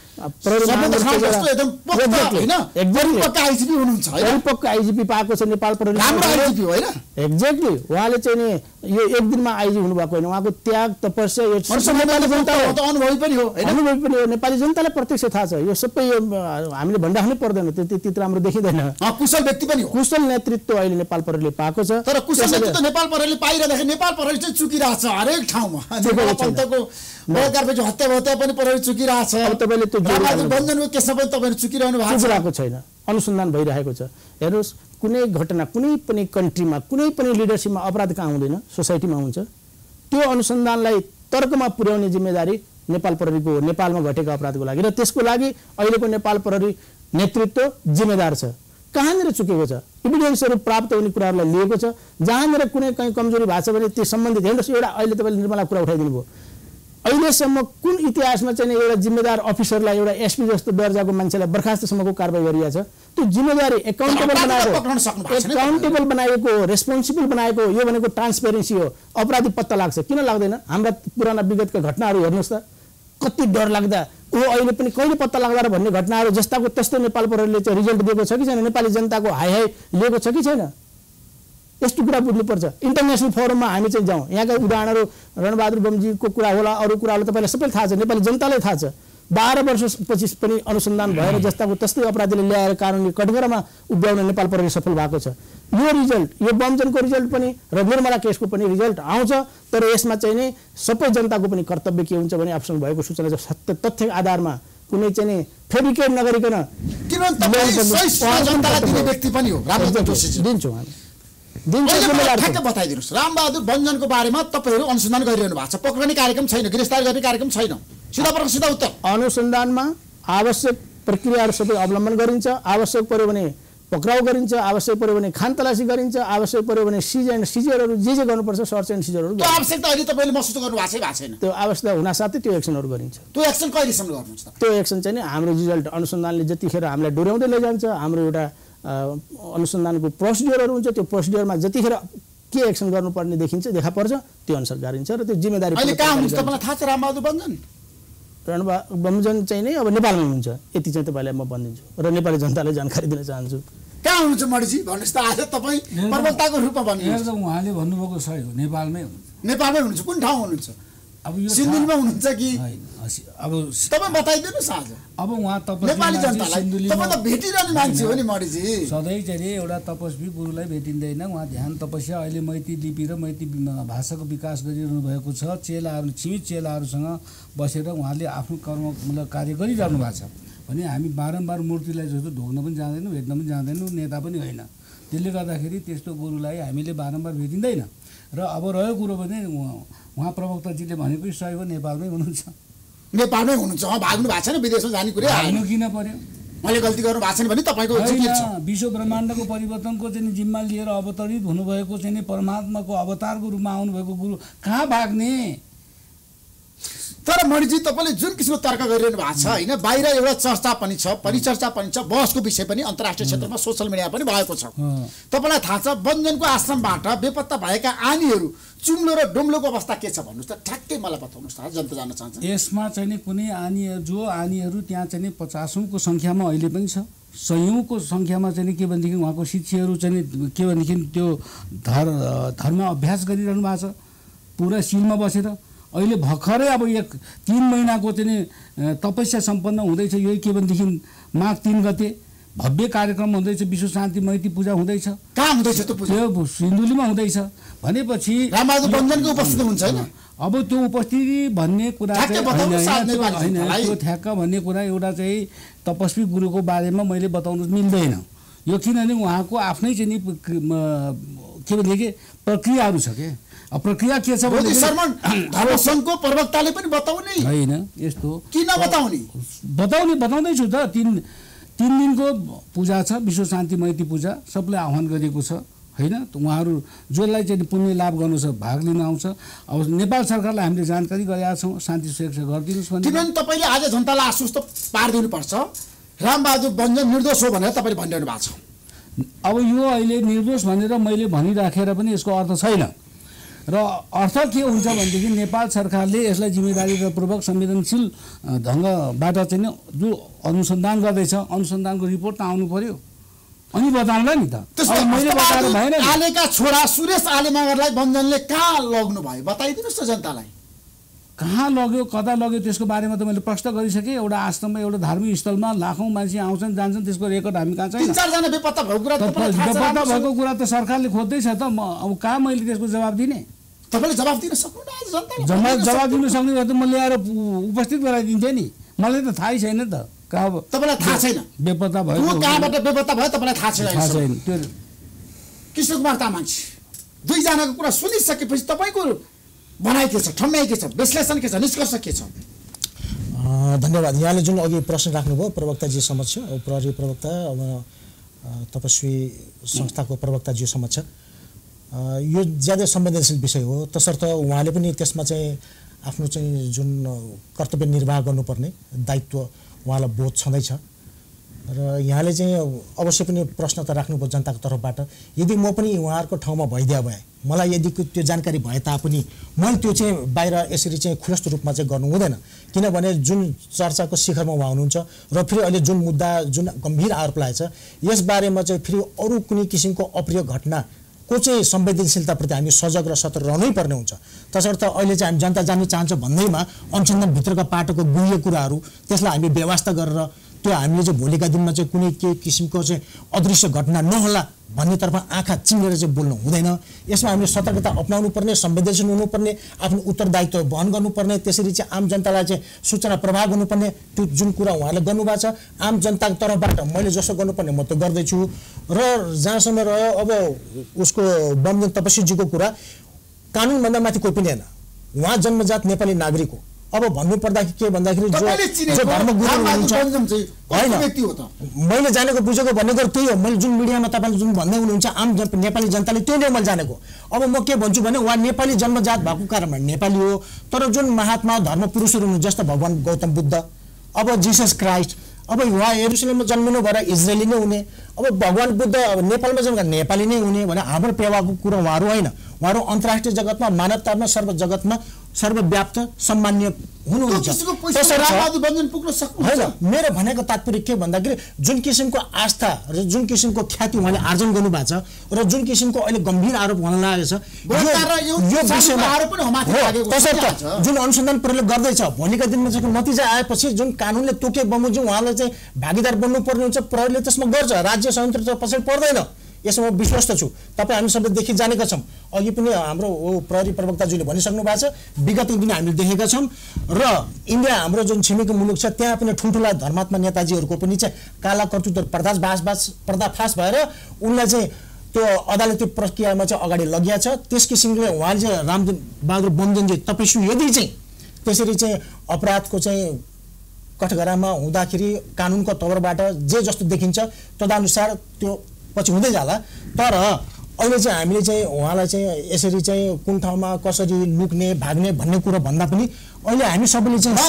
पक्का आइजिपी पाएको छ नेपाल प्रहरी एक्ज्याक्टली उहाँले चाहिँ नि यो एक दिनमा आइजी हुनुभएको होइन उहाँको त्याग तपस्या अनुभवी पनि हो नेपाली जनतालाई प्रत्यक्ष थाहा छ यो सबै यो हामीले भन्डाख्नै पर्दैन त्यति राम्रो देखिँदैन कुशल व्यक्ति पनि हो कुशल नेतृत्व अहिले नेपाल प्रहरीले पाएको छ तर कुशल नेतृत्व नेपाल प्रहरीले पाइरहेको नेपाल प्रहरी चाहिँ चुकिरहेछ हरेक ठाउँमा पन्तको बलात्कारपछि हत्या पनि प्रहरी चुकिरहेछ तपाईँले त्यो बन्धनको केसमा पनि तपाईँहरू चुकिरहनु भएको छैन अनुसन्धान भइरहेको छ हेर्नुहोस् कुनै घटना कुनै पनि कन्ट्रीमा कुनै पनि लिडरसिपमा अपराध कहाँ हुँदैन सोसाइटीमा हुन्छ त्यो अनुसन्धानलाई तर्कमा पुर्याउने जिम्मेदारी नेपाल प्रहरीको हो नेपालमा घटेको अपराधको लागि र त्यसको लागि अहिलेको नेपाल प्रहरी नेतृत्व जिम्मेदार छ कहाँनिर चुकेको छ इभिडेन्सहरू प्राप्त हुने कुराहरूलाई लिएको छ जहाँनिर कुनै कहीँ कमजोरी भएको छ भने त्यो सम्बन्धित हेर्नुहोस् एउटा अहिले तपाईँले निर्मला कुरा उठाइदिनु भयो अहिलेसम्म कुन इतिहासमा चाहिँ एउटा जिम्मेदार अफिसरलाई एउटा एसपी जस्तो दर्जाको मान्छेलाई बर्खास्तसम्मको कारबाही गरिएको छ त्यो जिम्मेदारी एकाउन्टेबल बनाएको रेस्पोन्सिबल बनाएको यो भनेको ट्रान्सपेरेन्सी हो अपराधी पत्ता लाग्छ किन लाग्दैन हाम्रा पुराना विगतका घटनाहरू हेर्नुहोस् त कति डर लाग्दा अहिले पनि कहिले पत्ता लाग्दा भन्ने घटनाहरू जस्ताको त्यस्तै नेपाल प्रहरीले चाहिँ रिजल्ट दिएको छ कि छैन नेपाली जनताको हाई लिएको छ कि छैन यस्तो कुरा बुझ्नुपर्छ इन्टरनेसनल फोरममा हामी चाहिँ जाउँ यहाँका उदाहरणहरू रणबहादुर बमजीको कुरा होला अरू कुराहरू तपाईँलाई सबै थाहा छ नेपाली जनतालाई थाहा छ 12 वर्षपछि पनि अनुसन्धान भएर जस्ताको त्यस्तै अपराधीले ल्याएर कानुनी कठघरामा उभ्याउन नेपाल प्रहरी सफल भएको छ यो रिजल्ट यो बमजनको रिजल्ट पनि र निर्मला केसको पनि रिजल्ट आउँछ तर यसमा चाहिँ नि सबै जनताको पनि कर्तव्य के हुन्छ भने आफूसँग भएको सूचना सत्य तथ्य आधारमा कुनै चाहिँ नि फेब्रिकेट नगरिकन दिन्छौँ हामी बताइदिनुहोस् रामबहादुर बन्जनको बारेमा तपाईँहरू अनुसन्धान गरिरहनु भएको छ पक्रिने कार्यक्रम छैन गिरफ्तार गर्ने कार्यक्रम छैन सीधा प्रश्न सीधा उत्तर अनुसन्धानमा आवश्यक प्रक्रियाहरू सबै अवलम्बन गरिन्छ आवश्यक पर्यो भने पक्राउ गरिन्छ आवश्यक पर्यो भने खानतलासी गरिन्छ आवश्यक पर्यो भने सिजरहरू जे गर्नुपर्छ सर्च एन्ड सिजरहरू त्यो आवश्यकता अहिले तपाईँले महसुस गर्नु भएको छैन त्यो आवश्यकता हुनासाथै त्यो एक्सनहरू गरिन्छ त्यो एक्सन कहिलेसम्म गर्नुहुन्छ त्यो एक्सन चाहिँ नि हाम्रो रिजल्ट अनुसन्धानले जतिखेर हामीलाई डोर्याउँदै लैजान्छ हाम्रो एउटा अनुसन्धानको प्रोसिडियरहरू हुन्छ त्यो प्रोसिडियरमा जतिखेर के एक्सन गर्नुपर्ने देखिन्छ देखा पर्छ त्यो अनुसार गरिन्छ र त्यो जिम्मेदारी अहिले कहाँ हुनुहुन्छ तपाईँलाई थाहा छ रामबहादुर बन्जन बमोजिम चाहिँ नै अब नेपालमै हुन्छ, यति चाहिँ तपाईँलाई म भनिदिन्छु र नेपाली जनतालाई जानकारी दिन चाहन्छु। कहाँ हुनुहुन्छ मणिजी भन्नुहोस् त, आज तपाईँ प्रवक्ताको रूपमा भन्नुहुन्छ। उहाँले भन्नुभएको सही हो, नेपालमै हुनुहुन्छ। नेपालमै हुनुहुन्छ, कुन ठाउँमा हुनुहुन्छ? अब यो सिन्धुलीमा हुनुहुन्छ कि अब तपाईँ बताइदिनुहोस् आज। अब उहाँ नेपाली जनतालाई तपाईँ त भेटिरहने मान्छे हो नि मणिजी। सधैँ चाहिँ एउटा तपस्वी गुरुलाई भेटिँदैन। उहाँ ध्यान तपस्या अहिले मैती लिपि र मैती भाषाको विकास गरिरहनु भएको छ। चेलाहरू छिमेकी चेलाहरूसँग बसेर उहाँले आफ्नो कर्ममूलक कार्य गरिरहनु भएको छ भने हामी बारम्बार मूर्तिलाई जस्तो ढोग्न पनि जाँदैनौँ, भेट्न पनि जाँदैनौँ, नेता पनि होइन। त्यसले गर्दाखेरि त्यस्तो गुरुलाई हामीले बारम्बार भेटिँदैन। र अब रह्यो कुरो भने उहाँ प्रवक्ताजीले भनेको सही हो, नेपालमै हुनुहुन्छ। नेपालमै हुनुहुन्छ, भाग्नु भएको छैन, विदेशमा जाने कुरा भाग्नु किन पर्यो? मैले गल्ती गर्नु भएको छैन भने तपाईँको जिकिर छ। विश्व ब्रह्माण्डको परिवर्तनको चाहिँ जिम्मा लिएर अवतरित हुनुभएको चाहिँ परमात्माको अवतारको रूपमा आउनुभएको गुरु कहाँ भाग्ने? तर मणिजी तपाईँले जुन किसिमको तर्क गरिरहनु भएको छ होइन, बाहिर एउटा चर्चा पनि छ, परिचर्चा पनि छ, बहसको विषय पनि अन्तर्राष्ट्रिय क्षेत्रमा सोसियल मिडिया पनि भएको छ। तपाईँलाई थाहा छ बन्जनको आश्रमबाट बेपत्ता भएका आनीहरू चुम्लो र डुम्लोको अवस्था के छ भन्नुहोस् त, ठ्याक्कै मलाई बताउनुहोस् त, जनता जान्न चाहन्छ। यसमा चाहिँ कुनै आनीहरू त्यहाँ चाहिँ 50औंको सङ्ख्यामा अहिले पनि छ, 100औंको सङ्ख्यामा चाहिँ के भनेदेखि उहाँको शिष्यहरू चाहिँ के भनेदेखि त्यो धर्म अभ्यास गरिरहनु भएको छ पुरा सिलमा बसेर। अहिले भर्खरै अब 3 महिनाको चाहिँ तपस्या सम्पन्न हुँदैछ। यही के भनेदेखि माघ 3 गते भव्य कार्यक्रम हुँदैछ, विश्व शान्ति मैती पूजा हुँदैछ। कहाँ हुँदैछ त्यो पूजा? त्यो सिन्धुलीमा हुँदैछ भनेपछि रामबहादुर बन्जनको उपस्थिति हुन्छ हैन? अब त्यो उपस्थिति भन्ने कुरा होइन, त्यो ठ्याक्क भन्ने कुरा एउटा चाहिँ तपस्वी गुरुको बारेमा मैले बताउनु मिल्दैन यो, किनभने उहाँको आफ्नै चाहिँ के भनेदेखि प्रक्रियाहरू छ के। अब प्रक्रिया के छ भने धर्मसङ्घको प्रवक्ताले पनि बताउने होइन, यस्तो किन बताउने? बताउँदैछु त। 3 दिनको पूजा छ, विश्व शान्ति मैती पूजा, सबलाई आह्वान गरेको छ होइन। उहाँहरू जसलाई चाहिँ पुण्य लाभ गर्नु छ भाग लिन आउँछ। अब नेपाल सरकारलाई हामीले जानकारी गरेका छौँ, शान्ति सुरक्षा गरिदिनुहोस् भने। किनभने तपाईँले आज जनतालाई आश्वस्त पारिदिनुपर्छ रामबहादुर बन्जन निर्दोष हो भनेर तपाईँले भनिरहनु भएको छ। अब यो अहिले निर्दोष भनेर मैले भनिराखेर पनि यसको अर्थ छैन। र अर्थ के हुन्छ भनेदेखि नेपाल सरकारले यसलाई जिम्मेदारीपूर्वक संवेदनशील ढङ्गबाट चाहिँ जो अनुसन्धान गर्दैछ, अनुसन्धानको रिपोर्ट त आउनु पर्यो अनि बताउँला नि त। मैले बताएर भएन। आलेका छोरा सुरेश आले मगरलाई बन्जनले कहाँ लग्नु भयो बताइदिनुहोस् न जनतालाई। कहाँ लग्यो, कता लग्यो त्यसको बारेमा त मैले प्रश्न गरिसकेँ। एउटा आश्रममा, एउटा धार्मिक स्थलमा लाखौँ मान्छे आउँछन् जान्छन्, त्यसको रेकर्ड हामी कहाँ छैन। 3-4 जना बेपत्ता भएको कुरा त सरकारले खोज्दैछ त। अब कहाँ मैले त्यसको जवाब दिने? तपाईँले जवाब दिन सक्नुहुन्न आज जनतालाई? जवाब दिनु सक्ने भए त म ल्याएर उपस्थित गराइदिन्थेँ नि। मलाई त थाहै छैन त तपाईँलाई थाहा छैन बेपत्ता भयो, कहाँबाट बेपत्ता भयो तपाईँलाई थाहा छैन। त्यो कृष्ण कुमार तामाङ 2 जनाको कुरा सुनिसकेपछि तपाईँको भनाइ के छ, ठम्याइ के छ, विश्लेषण के छ, निष्कर्ष के छ? धन्यवाद। यहाँले जुन अघि प्रश्न राख्नुभयो प्रवक्ताजी समक्ष, प्रहरी प्रवक्ता अब तपस्वी संस्थाको प्रवक्ताजी समक्ष, यो ज्यादै संवेदनशील विषय हो। तसर्थ उहाँले पनि त्यसमा चाहिँ आफ्नो चाहिँ जुन कर्तव्य निर्वाह गर्नुपर्ने दायित्व उहाँलाई बोध छँदैछ र यहाँले चाहिँ अवश्य पनि प्रश्न त राख्नुभयो जनताको तर्फबाट। यदि म पनि उहाँहरूको ठाउँमा भइदिया भए, मलाई यदि त्यो जानकारी भए तापनि मैले त्यो चाहिँ बाहिर यसरी चाहिँ खुलस्त रूपमा चाहिँ गर्नु हुँदैन। किनभने जुन चर्चाको शिखरमा उहाँ हुनुहुन्छ र फेरि अहिले जुन मुद्दा जुन गम्भीर आरोप लागेको छ यसबारेमा चाहिँ फेरि अरू कुनै किसिमको अप्रिय घटना को चाहिँ संवेदनशीलताप्रति हामी सजग र सतर्क रहनै पर्ने हुन्छ। तसर्थ अहिले चाहिँ हामी जनता जान्न चाहन्छ भन्दैमा अनुसन्धानभित्रका पाटोको गुह्य कुराहरू त्यसलाई हामी व्यवस्था गरेर त्यो हामीले चाहिँ भोलिका दिनमा चाहिँ कुनै के किसिमको चाहिँ अदृश्य घटना नहोला भन्नेतर्फ आँखा चिम्लेर चाहिँ बोल्नु हुँदैन। यसमा हामीले सतर्कता अपनाउनु पर्ने, संवेदनशील हुनुपर्ने, आफ्नो उत्तरदायित्व वहन गर्नुपर्ने, त्यसरी चाहिँ आम जनतालाई चाहिँ सूचना प्रवाह गर्नुपर्ने। त्यो जुन कुरा उहाँले गर्नुभएको छ आम जनताको तर्फबाट मैले जसो गर्नुपर्ने म त गर्दैछु। र जहाँसम्म रह्यो अब उसको बमजन तपस्वीजीको कुरा, कानुनभन्दा माथि कोही पनि होइन, उहाँ जन्मजात नेपाली नागरिक हो। अब भन्नुपर्दाखेरि के भन्दाखेरि जो धर्मगुरु हुनुहुन्छ होइन, मैले जानेको बुझेको भन्ने कुरो त्यही हो। मैले जुन मिडियामा तपाईँले जुन भन्दै हुनुहुन्छ आम नेपाली जनताले त्यही नै मैले जानेको। अब म के भन्छु भने उहाँ नेपाली जन्मजात भएको कारणमा नेपाली हो। तर जुन महात्मा धर्म पुरुषहरू हुनुहुन्छ जस्तो भगवान गौतम बुद्ध, अब जिसस क्राइस्ट, अब उहाँ यरुसलेममा जन्मिनु भएर इजरायली नै हुने, अब भगवान बुद्ध अब नेपालमा जन्मेर नेपाली नै हुने भने हाम्रो पेवाको कुरा उहाँहरू होइन। उहाँहरू अन्तर्राष्ट्रिय जगतमा मानवतामा सर्वजगतमा सर्वव्याप्त सम्मान्य हुनुहुन्छ। मेरो भनेको तात्पर्य के भन्दाखेरि जुन किसिमको आस्था र जुन किसिमको ख्याति उहाँले आर्जन गर्नुभएको छ र जुन किसिमको अहिले गम्भीर आरोप हुन लागेको छ यो विषयमा जुन अनुसन्धान प्रहरीले गर्दैछ भोलिका दिनमा चाहिँ नतिजा आएपछि जुन कानुनले तोके बमोजिम उहाँलाई चाहिँ भागीदार बन्नुपर्ने हुन्छ प्रहरीले त्यसमा गर्छ। राज्य स्वतन्त्रता पछाडि पर्दैन यसमा म विश्वस्त छु। तपाईँ हामी सबै देखि जानेका छौँ। अघि पनि हाम्रो प्रहरी प्रवक्ताज्यूले भनिसक्नु भएको छ विगतको दिन हामीले देखेका छौँ र इन्डिया हाम्रो जुन छिमेकी मुलुक छ त्यहाँ पनि ठुल्ठुला धर्मात्मा नेताजीहरूको पनि चाहिँ काला कर्तुत्व पर्दाफास भएर उनलाई चाहिँ त्यो अदालती प्रक्रियामा चाहिँ अगाडि लगिया छ। त्यस किसिमले उहाँले चाहिँ रामबहादुर बमजनजी तपस्वी यदि चाहिँ त्यसरी चाहिँ अपराधको चाहिँ कठघरामा हुँदाखेरि कानुनको तवरबाट जे जस्तो देखिन्छ तदनुसार त्यो पछि हुँदै जाला। तर अहिले चाहिँ हामीले चाहिँ उहाँलाई चाहिँ यसरी चाहिँ कुन ठाउँमा कसरी लुक्ने भाग्ने भन्ने कुरा भन्दा पनि अहिले हामी सबैले चाहिँ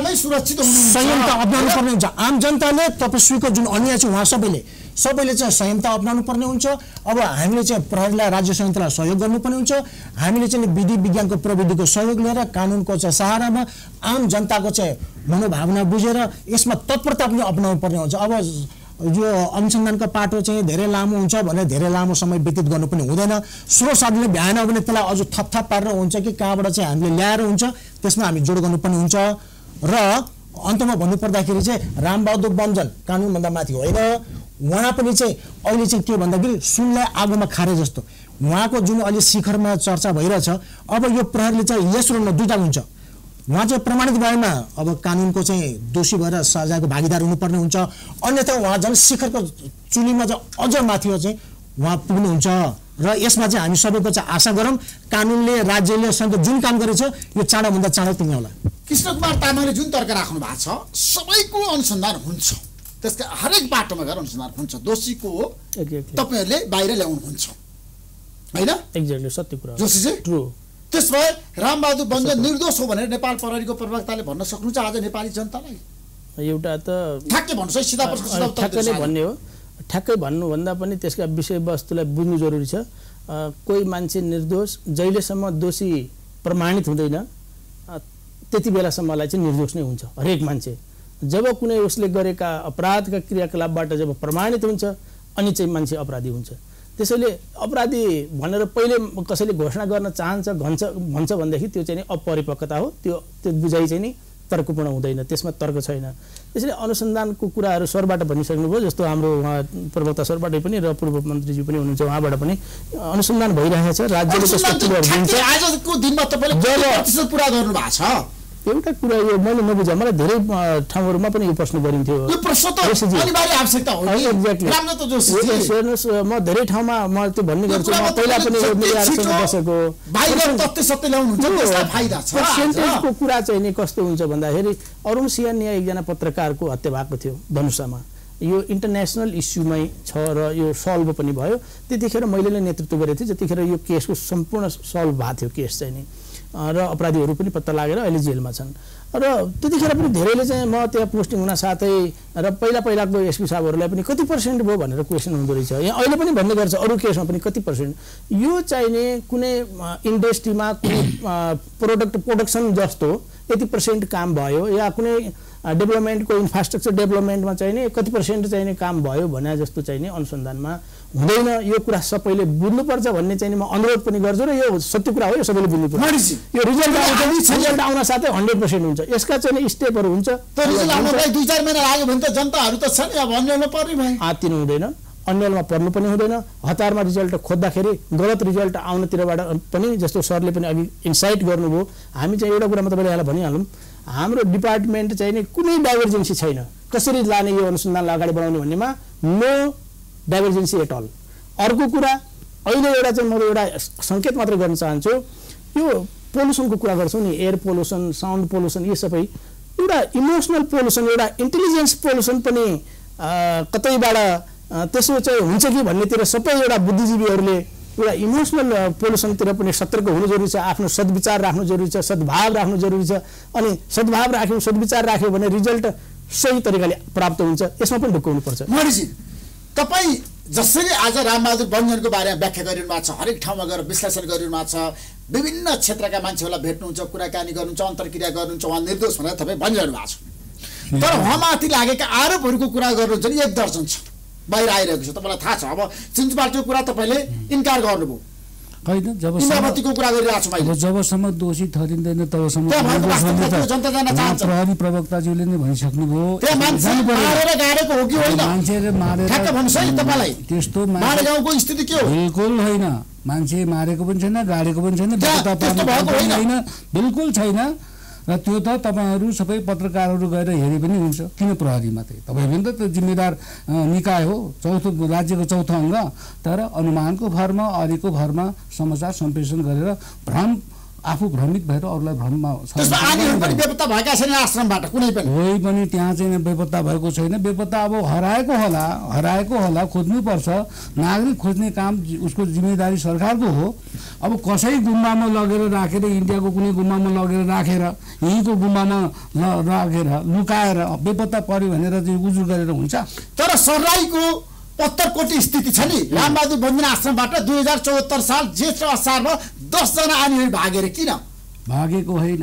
संयमता अप्नाउनु पर्ने हुन्छ। आम जनताले तपस्वीको जुन अन्याय छ उहाँ सबैले चाहिँ संयमता अप्नाउनु पर्ने हुन्छ। अब हामीले चाहिँ प्रहरीलाई राज्य संयन्त्रलाई सहयोग गर्नुपर्ने हुन्छ। हामीले चाहिँ विधि विज्ञानको प्रविधिको सहयोग लिएर कानुनको चाहिँ सहारामा आम जनताको चाहिँ मनोभावना बुझेर यसमा तत्परता पनि अप्नाउनु पर्ने हुन्छ। अब यो अनुसन्धानको पाटो चाहिँ धेरै लामो हुन्छ भने धेरै लामो समय व्यतीत गर्नु पनि हुँदैन। स्रो साधनले भ्याएन भने त्यसलाई अझ थपथाप पारेर हुन्छ कि कहाँबाट चाहिँ हामीले ल्याएर हुन्छ त्यसमा हामी जोड गर्नुपर्ने हुन्छ। र अन्तमा भन्नुपर्दाखेरि चाहिँ रामबहादुर बमजन कानुनभन्दा माथि होइन। उहाँ पनि चाहिँ अहिले चाहिँ के भन्दाखेरि सुनलाई आगोमा खारे जस्तो उहाँको जुन अहिले शिखरमा चर्चा भइरहेछ। अब यो प्रहरीले चाहिँ यस र न दुईटा हुन्छ। उहाँ चाहिँ प्रमाणित भएमा अब कानुनको चाहिँ दोषी भएर सजायको भागीदार हुनुपर्ने हुन्छ। अन्यथा उहाँ झन् शिखरको चुलीमा चाहिँ अझ माथि चाहिँ उहाँ पुग्नुहुन्छ। र यसमा चाहिँ हामी सबैको चाहिँ आशा गरौँ कानुनले राज्यले सँग जुन काम गरेछ यो चाँडोभन्दा चाँडो पुग्नेहोला। कृष्णकुमार तामाङले जुन तर्क राख्नु भएको छ सबैको अनुसन्धान हुन्छ, त्यसका हरेक बाटोमा गएर अनुसन्धान हुन्छ। दोषीको तपाईँहरूले बाहिर ल्याउनुहुन्छ होइन? एक्ज्याक्टली सत्य कुरा जोशी चाहिँ ट्रु। त्यसमा रामबहादुर बमजन निर्दोष हो भनेर नेपाल प्रहरीको प्रवक्ताले भन्न सक्नुहुन्छ आज नेपाली जनतालाई? एउटा त ठ्याक्कै भन्नुहोस् है, सिधा प्रश्न ठ्याक्कै भन्ने हो। ठ्याक्कै भन्नुभन्दा पनि त्यसका विषयवस्तुलाई बुझ्नु जरुरी छ। कोही मान्छे निर्दोष जहिलेसम्म दोषी प्रमाणित हुँदैन त्यति बेलासम्मलाई चाहिँ निर्दोष नै हुन्छ हरेक मान्छे। जब कुनै उसले गरेका अपराधका क्रियाकलापबाट जब प्रमाणित हुन्छ अनि चाहिँ मान्छे अपराधी हुन्छ। त्यसैले अपराधी भनेर पहिले कसैले घोषणा गर्न चाहन्छ भन्छ भनेदेखि त्यो चाहिँ अपरिपक्वता हो। त्यो बुझाइ चाहिँ नि तर्कपूर्ण हुँदैन, त्यसमा तर्क छैन। त्यसैले अनुसन्धानको कुराहरू सरबाट भनिसक्नुभयो। जस्तो हाम्रो उहाँ प्रवक्ता सरबाट पनि र पूर्व मन्त्रीजी पनि हुनुहुन्छ, उहाँबाट पनि अनुसन्धान भइरहेको छ। राज्यले त्यसको कुराहरू दिन्छ। आजको दिनमा तपाईँले प्रतिशत पुरा गर्नु भएको छ? एउटा कुरा यो मैले नबुझेँ, मलाई धेरै ठाउँहरूमा पनि यो प्रश्न गरिन्थ्यो। हेर्नुहोस् म धेरै ठाउँमा म त्यो भन्ने गर्छु। म पहिला पनि बसेको सेन्टेन्सको कुरा चाहिँ नि कस्तो हुन्छ भन्दाखेरि अरुण सियानिया एकजना पत्रकारको हत्या भएको थियो धनुषामा। यो इन्टरनेसनल इस्युमै छ र यो सल्भ पनि भयो। त्यतिखेर मैले नै नेतृत्व गरेको थिएँ जतिखेर यो केसको सम्पूर्ण सल्भ भएको थियो केस चाहिँ नि, र अपराधीहरू पनि पत्ता लागेर अहिले जेलमा छन्। र त्यतिखेर पनि धेरैले चाहिँ म त्यहाँ पोस्टिङ हुन साथै र पहिलाको एसपी साहबहरूलाई पनि कति पर्सेन्ट भयो भनेर क्वेसन हुँदो रहेछ। यहाँ अहिले पनि भन्ने गर्छ अरू केसमा पनि कति पर्सेन्ट। यो चाहिने कुनै इन्डस्ट्रीमा कुनै प्रोडक्सन जस्तो यति पर्सेन्ट काम भयो या कुनै डेभलपमेन्टको इन्फ्रास्ट्रक्चर डेभलपमेन्टमा चाहिने कति पर्सेन्ट चाहिने काम भयो भने जस्तो चाहिने अनुसन्धानमा हुँदैन। यो कुरा सबैले बुझ्नुपर्छ भन्ने चाहिँ म अनुरोध पनि गर्छु र यो सत्य कुरा हो, यो सबैले बुझ्नुपर्छ। यो रिजल्ट आउन साथै 100% हुन्छ। यसका चाहिँ स्टेपहरू हुन्छ। दुई चार महिना लाग्यो भने त जनताहरू त छ नि, अब अन्यलमा पर्ने भयो। आत्तिनु हुँदैन, अन्यलमा पर्नु पनि हुँदैन। हतारमा रिजल्ट खोज्दाखेरि गलत रिजल्ट आउनतिरबाट पनि जस्तो सरले पनि अघि इन्साइट गर्नुभयो। हामी चाहिँ एउटा कुरा म तपाईँले यहाँलाई भनिहालौँ, हाम्रो डिपार्टमेन्ट चाहिँ नि कुनै डाइभर्जेन्सी छैन। कसरी लाने यो अनुसन्धानलाई अगाडि बढाउने भन्नेमा नो डाइभर्जेन्सी एट अल। अर्को कुरा अहिले एउटा चाहिँ म एउटा सङ्केत मात्रै गर्न चाहन्छु। यो पोल्युसनको कुरा गर्छौँ नि, एयर पोल्युसन, साउन्ड पोल्युसन, यो सबै एउटा इमोसनल पोल्युसन, एउटा इन्टेलिजेन्स पोल्युसन पनि कतैबाट त्यसो चाहिँ हुन्छ कि भन्नेतिर सबै एउटा बुद्धिजीवीहरूले एउटा इमोसनल पोल्युसनतिर पनि सतर्क हुनु जरुरी छ। आफ्नो सद्विचार राख्नु जरुरी छ, सद्भाव राख्नु जरुरी छ। अनि सद्भाव राख्यो, सद्विचार राख्यो भने रिजल्ट सही तरिकाले प्राप्त हुन्छ। यसमा पनि ढुक्काउनु पर्छ। मणिजी, तपाईँ जसरी आज रामबहादुर बन्जनको बारेमा व्याख्या गरिरहनु भएको छ, हरेक ठाउँमा गएर विश्लेषण गरिरहनु भएको छ, विभिन्न क्षेत्रका मान्छेहरूलाई भेट्नुहुन्छ, कुराकानी गर्नुहुन्छ, अन्तर्क्रिया गर्नुहुन्छ, उहाँ निर्दोष भनेर तपाईँ भनिरहनु भएको छ। तर उहाँमाथि लागेका आरोपहरूको कुरा गर्नुहुन्छ नि 1 दर्जन छ, बाहिर आइरहेको छ। तपाईँलाई थाहा छ। अब चिन्चुपाल्चोको कुरा तपाईँले इन्कार गर्नुभयो, होइन इन्द्रावतीको कुरा गरिरहेको छु मैले। जबसम्म दोषी ठहरिँदैन तबसम्म प्रहरी प्रवक्ताज्यूले नै भनिसक्नुभयो। मारेर गाडेको हो कि होइन? मान्छेले मारेर ठ्याक्क भन्नुहोस् है तपाईँलाई। त्यस्तो मारेगाउँको स्थिति के हो? बिल्कुल होइन, मान्छे मारेको पनि छैन, गाडेको पनि छैन, होइन, बिल्कुल छैन। र त्यो त तपाईँहरू सबै पत्रकारहरू गएर हेरे पनि हुन्छ। किन प्रहरी मात्रै? तपाईँ पनि त त्यो जिम्मेदार निकाय हो, राज्यको चौथो अङ्ग। तर अनुमानको भरमा, अरूको भरमा समाचार सम्प्रेषण गरेर आफू भ्रमित भएर अरूलाई भ्रममा बेपत्ता भएका छैन आश्रमबाट कुनै पनि। कोही पनि त्यहाँ चाहिँ बेपत्ता भएको छैन। बेपत्ता अब हराएको होला, खोज्नुपर्छ। नागरिक खोज्ने काम उसको जिम्मेदारी सरकारको हो। अब कसै गुम्बामा लगेर राखेर, इन्डियाको कुनै गुम्बामा लगेर राखेर, यहीँको गुम्बामा राखेर लुकाएर बेपत्ता पर्यो भनेर चाहिँ उजुर गरेर हुन्छ? तर सर्लाहीको 70 कोटी स्थिति छ नि। रामबहादुर बन्जन आश्रमबाट 2074 साल जेठ र असारमा 10 जना आनीहरू भागेर किन भागेको होइन?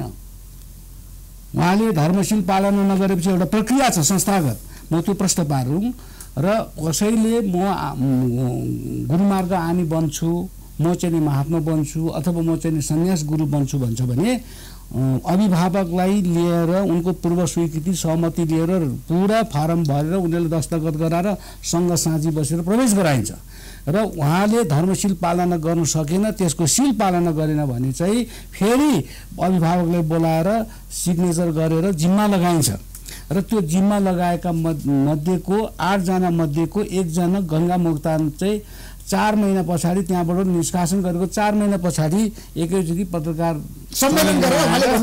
उहाँले धर्मशील पालना नगरेपछि एउटा प्रक्रिया छ संस्थागत। म त्यो प्रश्न पारौँ र कसैले म गुरुमार्ग आनी बन्छु, म चाहिँ महात्मा बन्छु अथवा म चाहिँ सन्यास गुरु बन्छु भन्छ भने अभिभावकलाई लिएर उनको पूर्व स्वीकृति सहमति लिएर पुरा फारम भरेर उनीहरूले दस्तखत गराएर सँग साँझी बसेर प्रवेश गराइन्छ। र उहाँले धर्मशील पालना गर्न सकेन, त्यसको शील पालना गरेन भने चाहिँ फेरि अभिभावकलाई बोलाएर सिग्नेचर गरेर जिम्मा लगाइन्छ। र त्यो जिम्मा लगाएका मध्येको 8 जना मध्येको 1 जना गङ्गा मोक्तान चाहिँ 4 महिना पछाडि त्यहाँबाट निष्कासन गरेको 4 महिना पछाडि एकैचोटि पत्रकार सम्मेलन गरेर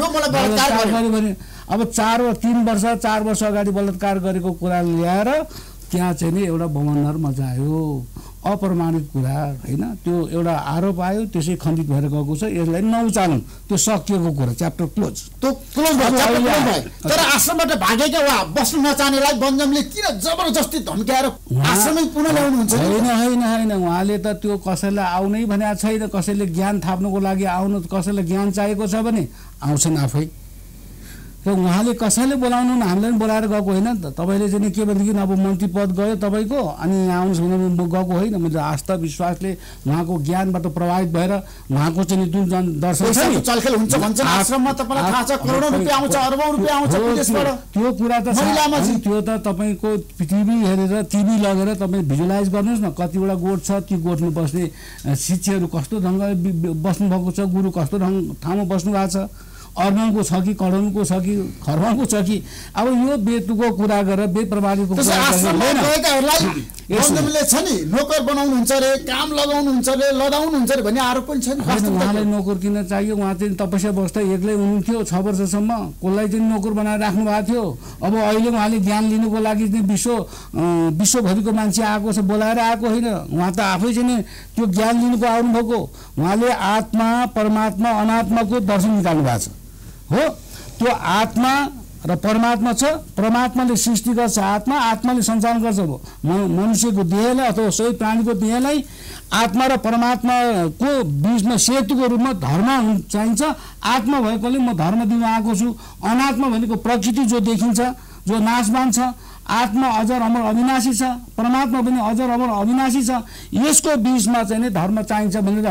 भने अब 4 वर्ष अगाडि बलात्कार गरेको कुरा ल्याएर त्यहाँ चाहिँ नि एउटा बमनहर मचायो। अप्रमाणित कुरा होइन, त्यो एउटा आरोप आयो, त्यसै खण्डित भएर गएको छ। यसलाई नउचालौँ, त्यो सकिएको कुरा, च्याप्टर क्लोज। तर आश्रमबाट भागेका वा बस्न नचाहनेलाई बन्जमले किन जबरजस्ती धम्क्याएर आश्रमै पुनः ल्याउनुहुन्छ? होइन, उहाँले त त्यो कसैलाई आउनै भनेको छैन। कसैले ज्ञान थाप्नुको लागि आउनु, कसैलाई ज्ञान चाहिएको छ भने आउँछन् आफै। र उहाँले कसैले बोलाउनु हामीलाई पनि बोलाएर गएको होइन नि त। तपाईँले चाहिँ के भनेदेखि अब मन्त्री पद गयो तपाईँको, अनि यहाँ आउनुहोस् भने गएको होइन। मैले आस्था विश्वासले उहाँको ज्ञानबाट प्रभावित भएर उहाँको चाहिँ जुन दर्शन चलखेल हुन्छ भन्छ आश्रममा, तपाईँलाई थाहा छ करोडौँ रुपियाँ आउँछ, अरबौँ रुपियाँ आउँछ विदेशबाट। त्यो कुरा त त्यो त तपाईँको टिभी हेरेर टिभी लगेर तपाईँ भिजुलाइज गर्नुहोस् न। कतिवटा गोठ छ, ती गोठमा बस्ने शिष्यहरू कस्तो ढङ्गले बस्नुभएको छ, गुरु कस्तो ठाउँमा बस्नु भएको छ, अर्बौँको छ कि करोडौँको छ कि खर्बौँको छ कि। अब यो बेतुको कुरा गरेर बेप्रमाणितको कुरा छ नि, नोकर बनाउनुहुन्छ अरे, काम लगाउनुहुन्छ अरे, लदाउनुहुन्छ अरे भन्ने आरोप पनि छ नि। उहाँलाई नोकर किन चाहियो? उहाँ चाहिँ तपस्या बस्दा एक्लै हुनुहुन्थ्यो 6 वर्षसम्म। कसलाई चाहिँ नोकर बनाएर राख्नु भएको थियो? अब अहिले उहाँले ज्ञान लिनुको लागि चाहिँ विश्वभरिको मान्छे आएको छ, बोलाएर आएको होइन। उहाँ त आफै चाहिँ त्यो ज्ञान लिनुको आउनुभएको। उहाँले आत्मा परमात्मा अनात्माको दर्शन निकाल्नु भएको छ हो। त्यो आत्मा र परमात्मा छ। परमात्माले सृष्टि गर्छ, आत्माले सञ्चालन गर्छ। मनुष्यको देहलाई अथवा सबै प्राणीको देहलाई आत्मा र परमात्माको बीचमा सेतुको रूपमा धर्म चाहिन्छ। आत्मा भएकोले म धर्म दिन आएको छु। अनात्मा भनेको प्रकृति जो देखिन्छ, जो नाशवान छ। आत्मा अजर अमर अविनाशी छ, परमात्मा पनि अजर अमर अविनाशी छ। यसको बीचमा चाहिँ नै धर्म चाहिन्छ भनेर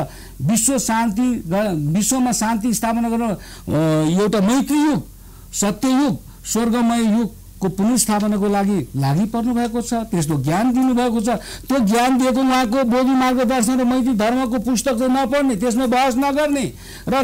विश्वमा शान्ति स्थापना गर्न एउटा मैत्री युग, सत्ययुग, स्वर्गमय युगको पुनर्स्थापनाको लागि पर्नु भएको छ। त्यस्तो ज्ञान दिनुभएको छ। त्यो ज्ञान दिएको उहाँको बोधि मार्गदर्शन र मैत्री धर्मको पुस्तक चाहिँ नपढ्ने, त्यसमा बहस नगर्ने र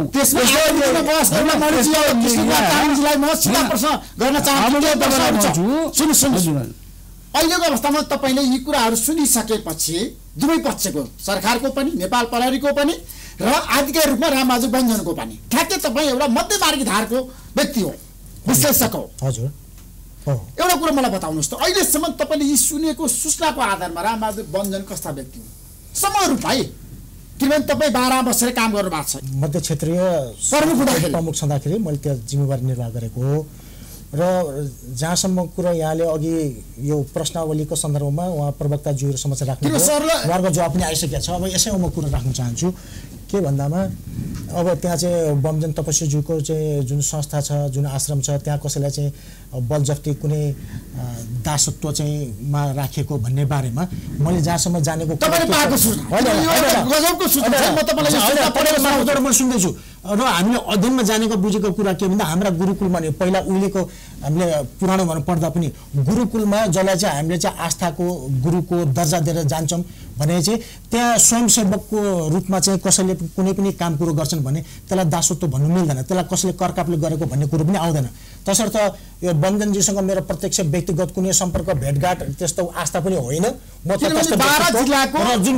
अहिलेको अवस्थामा तपाईँले यी कुराहरू सुनिसकेपछि दुवै पक्षको, सरकारको पनि, नेपाल प्रहरीको पनि र आधिकारिक रूपमा रामबहादुर बन्जनको पनि, ठ्याक्कै तपाईँ एउटा मध्यमार्गी धारको व्यक्ति हो, विश्लेषक हो। हजुर, एउटा कुरा मलाई बताउनुहोस् त, अहिलेसम्म तपाईँले यी सुनेको सूचनाको आधारमा रामबहादुर बन्जन कस्ता व्यक्ति हो? समयहरू भाइ, किनभने तपाईँ 12 बसेर काम गर्नु भएको छ, मध्य क्षेत्रीय प्रमुख छँदाखेरि मैले त्यहाँ जिम्मेवारी निर्वाह गरेको हो। र जहाँसम्म कुरा यहाँले अघि यो प्रश्नावलीको सन्दर्भमा उहाँ प्रवक्ताज्यूहरू समक्ष राख्नु उहाँको जवाब पनि आइसकेको छ। अब यसैमा म कुरा राख्न चाहन्छु के भन्दामा अब त्यहाँ चाहिँ बमजन तपस्याज्यूको चाहिँ जुन संस्था छ, जुन आश्रम छ, त्यहाँ कसैलाई चाहिँ बलजफ्ती कुनै दासत्व चाहिँ मा राखेको भन्ने बारेमा मैले जहाँसम्म जानेको म सुन्दैछु र हामीले अध्ययनमा जानेको बुझेको कुरा के भन्दा हाम्रा गुरुकुलमा नि पहिला उहिलेको हामीले पुरानो भन्नु पर्दा पनि गुरुकुलमा जसलाई चाहिँ हामीले चाहिँ आस्थाको गुरुको दर्जा दिएर जान्छौँ भने चाहिँ त्यहाँ स्वयंसेवकको रूपमा चाहिँ कसैले कुनै पनि काम कुरो गर्छन् भने त्यसलाई दासत्व भन्नु मिल्दैन, त्यसलाई कसैले करकापले गरेको भन्ने कुरो पनि आउँदैन। तसर्थ यो बमजनजीसँग मेरो प्रत्यक्ष व्यक्तिगत कुनै सम्पर्क भेटघाट त्यस्तो आस्था पनि होइन। म त त्यस्तो जुन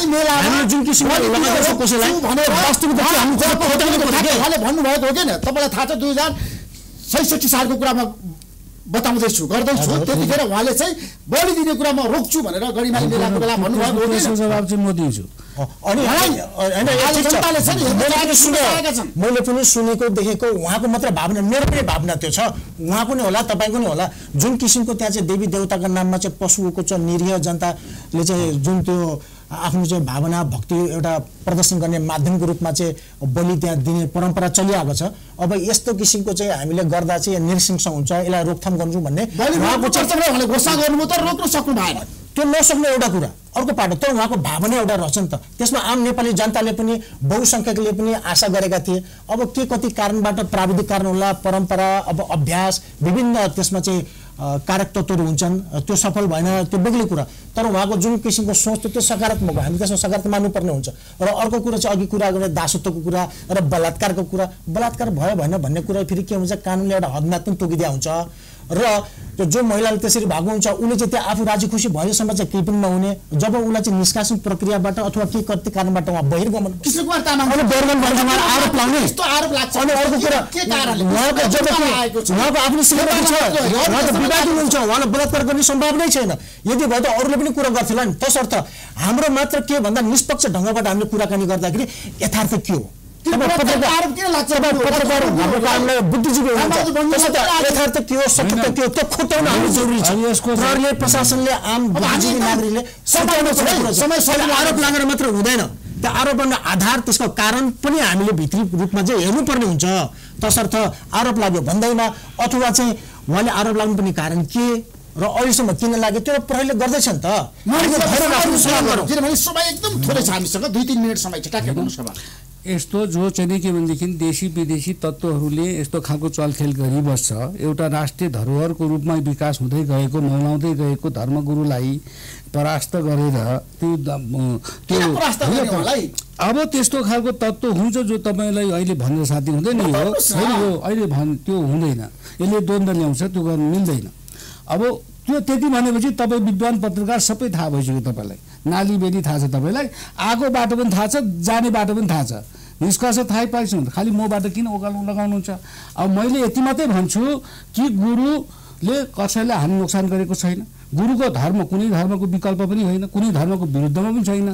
भन्नुभएको हो किन तपाईँलाई थाहा छ 2066 सालको कुरामा बताउँदैछु गर्दैछु त्यतिखेर उहाँले चाहिँ बलि दिने कुरा म रोक्छु भनेर गढीमाई मेलाको बेला भन्नुभएको हो। त्यसको जवाब चाहिँ म दिन्छु। अनि मैले पनि सुनेको देखेको उहाँको मात्र भावना, मेरो पनि भावना त्यो छ, उहाँको नि होला तपाईँको नि होला। जुन किसिमको त्यहाँ चाहिँ देवी देवताको नाममा चाहिँ पशुको चाहिँ निरीह जनताले चाहिँ जुन त्यो आफ्नो चाहिँ भावना भक्ति एउटा प्रदर्शन गर्ने माध्यमको रूपमा चाहिँ बलि त्यहाँ दिने परम्परा चलिआएको छ। अब यस्तो किसिमको चाहिँ हामीले गर्दा चाहिँ नृशंस हुन्छ, यसलाई रोकथाम गर्नु भन्ने घोषणा गर्नु त रोक्न सक्नु भएन, त्यो नसक्ने एउटा कुरा। अर्को पाटो त उहाँको भावना एउटा रहेछ नि त, त्यसमा आम नेपाली जनताले पनि बहुसङ्ख्यकले पनि आशा गरेका थिए। अब के कति कारणबाट, प्राविधिक कारण होला, परम्परा, अब अभ्यास, विभिन्न त्यसमा चाहिँ कारक तत्त्वहरू हुन्छन्, त्यो सफल भएन, त्यो बेग्लै कुरा। तर उहाँको जुन किसिमको सोच त्यो सकारात्मक हो, हामी त्यसमा सकारात्मक मान्नुपर्ने हुन्छ। र अर्को कुरा चाहिँ अघि कुरा गर्ने दासत्वको कुरा र बलात्कारको कुरा, बलात्कार भयो भएन भन्ने कुरा फेरि के हुन्छ, कानुनले एउटा हदमा पनि तोकिदिया हुन्छ। र त्यो जो महिलाले त्यसरी भाग्नु हुन्छ उसले चाहिँ त्यहाँ आफू राजी खुसी भएसम्म चाहिँ केही पनि नहुने, जब उसलाई चाहिँ निष्कासन प्रक्रियाबाट अथवा के कति कारणबाट उहाँ बहिर्गमन कृष्णकुमार तामाङ आरोप लाउने यस्तो आरोप लाग्छ। अनि अर्को कुरा उहाँको आफ्नो श्रीमती छ, उहाँको विवाहित हुनुहुन्छ, उहाँलाई बलात्कार गर्ने सम्भावनै छैन। यदि भयो त अरूले पनि कुरा गर्थ्यो नि। तसर्थ हाम्रो मात्र के भन्दा निष्पक्ष ढङ्गबाट हामीले कुराकानी गर्दाखेरि यथार्थ के हो, बुद्धिजीवी यथार्थ के हो, सत्यता के हो, त्यो खोटाउन हामी जरुरी छ। प्रहरीले, प्रशासनले, आम बुद्धिजीवी नागरिकले आरोप लागेर मात्र हुँदैन, त्यो आरोप गर्ने आधार, त्यसको कारण पनि हामीले भित्री रूपमा चाहिँ हेर्नुपर्ने हुन्छ। तसर्थ आरोप लाग्यो भन्दैमा अथवा चाहिँ उहाँले आरोप लाग्नुपर्ने कारण के र अहिलेसम्म किन लाग्यो त्यो प्रहरीले गर्दैछ नि त। किनभने समय एकदम थोरै छ हामीसँग, 2-3 मिनट समय छ। यस्तो जो चाहिँ के भनेदेखि देशी विदेशी तत्त्वहरूले यस्तो खालको चलखेल गरिबस्छ, एउटा राष्ट्रिय धरोहरको रूपमा विकास हुँदै गएको, मौलाउँदै गएको धर्मगुरुलाई परास्त गरेर अब त्यस्तो खालको तत्त्व हुन्छ जो तपाईँलाई अहिले भनेर साथी हुँदैन हो, अहिले त्यो हुँदैन, यसले द्वन्द्व ल्याउँछ, त्यो गर्नु मिल्दैन। अब त्यो त्यति भनेपछि तपाईँ विद्वान पत्रकार सबै थाहा भइसक्यो, तपाईँलाई नाली बेली थाहा छ, तपाईँलाई आएको बाटो पनि थाहा छ, जाने बाटो पनि थाहा छ, निष्कर्ष थाहै पाइसक्नु, खालि मबाट किन ओकालो लगाउनुहुन्छ। अब मैले यति मात्रै भन्छु कि गुरुले कसैलाई हानि नोक्सान गरेको छैन, गुरुको धर्म कुनै धर्मको विकल्प पनि होइन, कुनै धर्मको विरुद्धमा पनि छैन,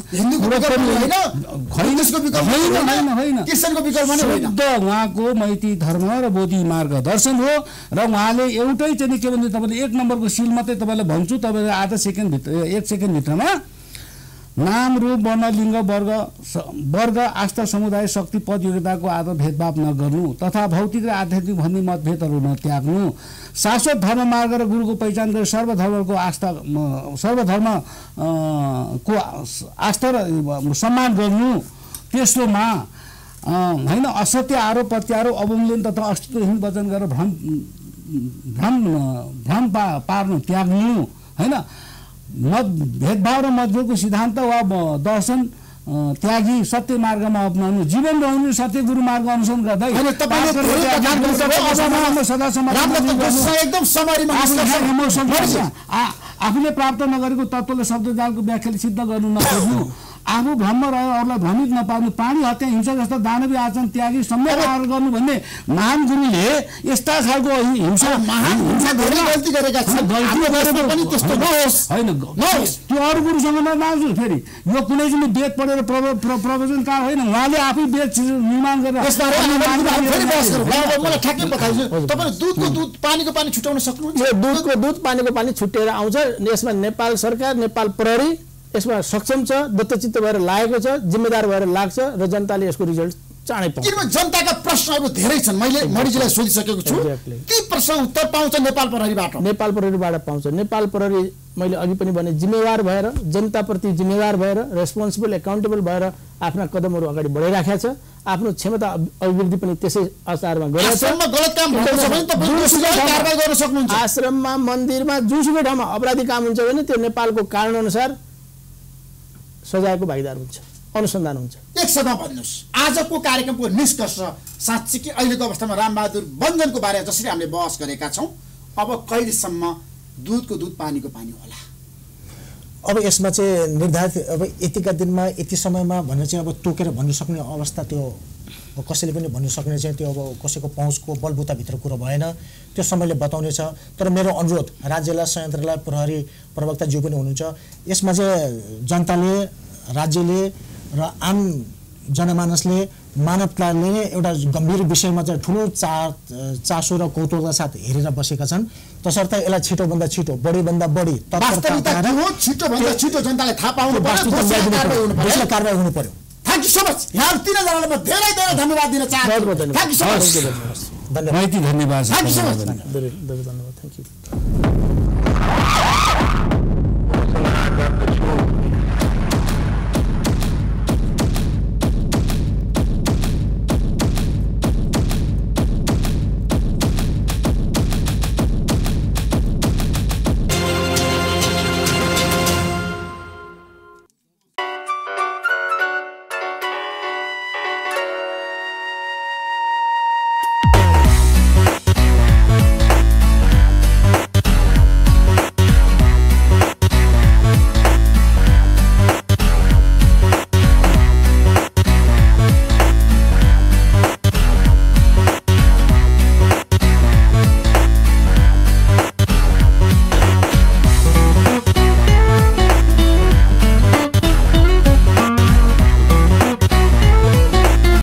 उहाँको मैती धर्म र बोधि मार्गदर्शन हो। र उहाँले एउटै चाहिँ के भन्नु, तपाईँले 1 नम्बरको सिल मात्रै तपाईँलाई भन्छु, तपाईँले आधा सेकेन्ड भित्र 1 सेकेन्ड भित्रमा नाम, रूप, वर्ण, लिङ्ग, वर्ग, आस्था, समुदाय, शक्ति, पद, योग्यताको आधार भेदभाव नगर्नु तथा भौतिक र आध्यात्मिक भन्ने मतभेदहरू नत्याग्नु, शाश्वत धर्म मार्ग र गुरुको पहिचान गरेर सर्वधर्मको आस्था र सम्मान गर्नु। तेस्रोमा होइन, असत्य आरोप प्रत्यारोप, अवमूल्यन तथा अस्तित्वहीन वचन गरेर भ्रम पार्नु त्याग्नु, होइन, भेदभाव र मतभेदको सिद्धान्त वा दर्शन त्यागी सत्य मार्गमा अप्नाउनु, जीवन रहनु सत्य गुरु मार्ग अनुसरण गर्दै आफूले प्राप्त नगरेको तत्त्वले शब्दजालको व्याख्याले सिद्ध गर्नु नखोज्नु, आफू भ्रममा रह्यो अरूलाई भ्रमित नपार्नु, पानी हत्या हिंसा जस्ता दानवी आचरण त्यागी सम्यक पालन गर्नु भन्ने महान गुरुले यस्ता खालको हिंसा महान हिंसा धेरै गल्ती गरेका छन्, गल्ती गरेको पनि त्यस्तो नहोस् हैन। त्यो अरू गुरुसँग नलान्छु फेरि यो कुनै पनि वेद पढेर प्रवचनकार होइन, उहाँले आफै वेद निर्माण गरेर मलाई ठ्याक्कै बताइदिनु तपाईले दुधको दुध पानीको पानी छुटाउन सक्नुहुन्छ? यो दुधको दुध पानीको पानी छुटेर आउँछ। यसमा नेपाल सरकार, नेपाल प्रहरी यसमा सक्षम छ, दत्तचित्त भएर लागेको छ, जिम्मेदार भएर लाग्छ र जनताले यसको रिजल्ट चाँडै पाउँछ। किनभने जनताका प्रश्नहरू धेरै छन्, मैले मणिजीलाई सोधिसकेको छु। ती प्रश्न उत्तर पाउँछ नेपाल प्रहरीबाट, नेपाल प्रहरीबाट पाउँछ। नेपाल प्रहरी मैले अघि पनि भने जिम्मेवार भएर, जनताप्रति जिम्मेवार भएर, रेस्पोन्सिबल एकाउन्टेबल भएर आफ्ना कदमहरू अगाडि बढाइराखेको छ। आफ्नो क्षमता अभिवृद्धि पनि त्यसै आधारमा गरेको छ। आश्रममा, मन्दिरमा, जुनसुकै ठाउँमा अपराधी काम हुन्छ भने त्यो नेपालको कानुन अनुसार सजायको भागीदार हुन्छ, अनुसन्धान हुन्छ। एक सभा भन्नुहोस्, आजको कार्यक्रमको निष्कर्ष साँच्चै अहिलेको अवस्थामा रामबहादुर बञ्जनको बारेमा जसरी हामीले बहस गरेका छौँ, अब कहिलेसम्म दुधको दुध पानीको पानी होला? अब यसमा चाहिँ निर्धारित अब यतिका दिनमा यति समयमा भनेर चाहिँ अब तोकेर भन्नु सक्ने अवस्था त्यो कसैले पनि भन्नु सक्ने चाहिँ त्यो अब कसैको पहुँचको बलबुताभित्र कुरो भएन, त्यो समयले बताउने छ। तर मेरो अनुरोध राज्यलाई, संयन्त्रलाई, प्रहरी प्रवक्ताज्यू पनि हुनुहुन्छ, यसमा चाहिँ जनताले, राज्यले र आम जनमानसले, मानवताले नै एउटा गम्भीर विषयमा चाहिँ ठुलो चासो र कौतुकका साथ हेरेर बसेका छन्। तसर्थ यसलाई छिटोभन्दा छिटो, बढीभन्दा बढी छिटो जनताले थाहा पाउनु पर्यो, कारबाही हुनु पर्यो। Thank you so much. यहाँ तीनजनालाई म धेरै धेरै धन्यवाद दिन चाहन्छु। Thank you so much. धन्यवाद। धन्यवाद। Thank you so much. धन्यवाद। Thank you.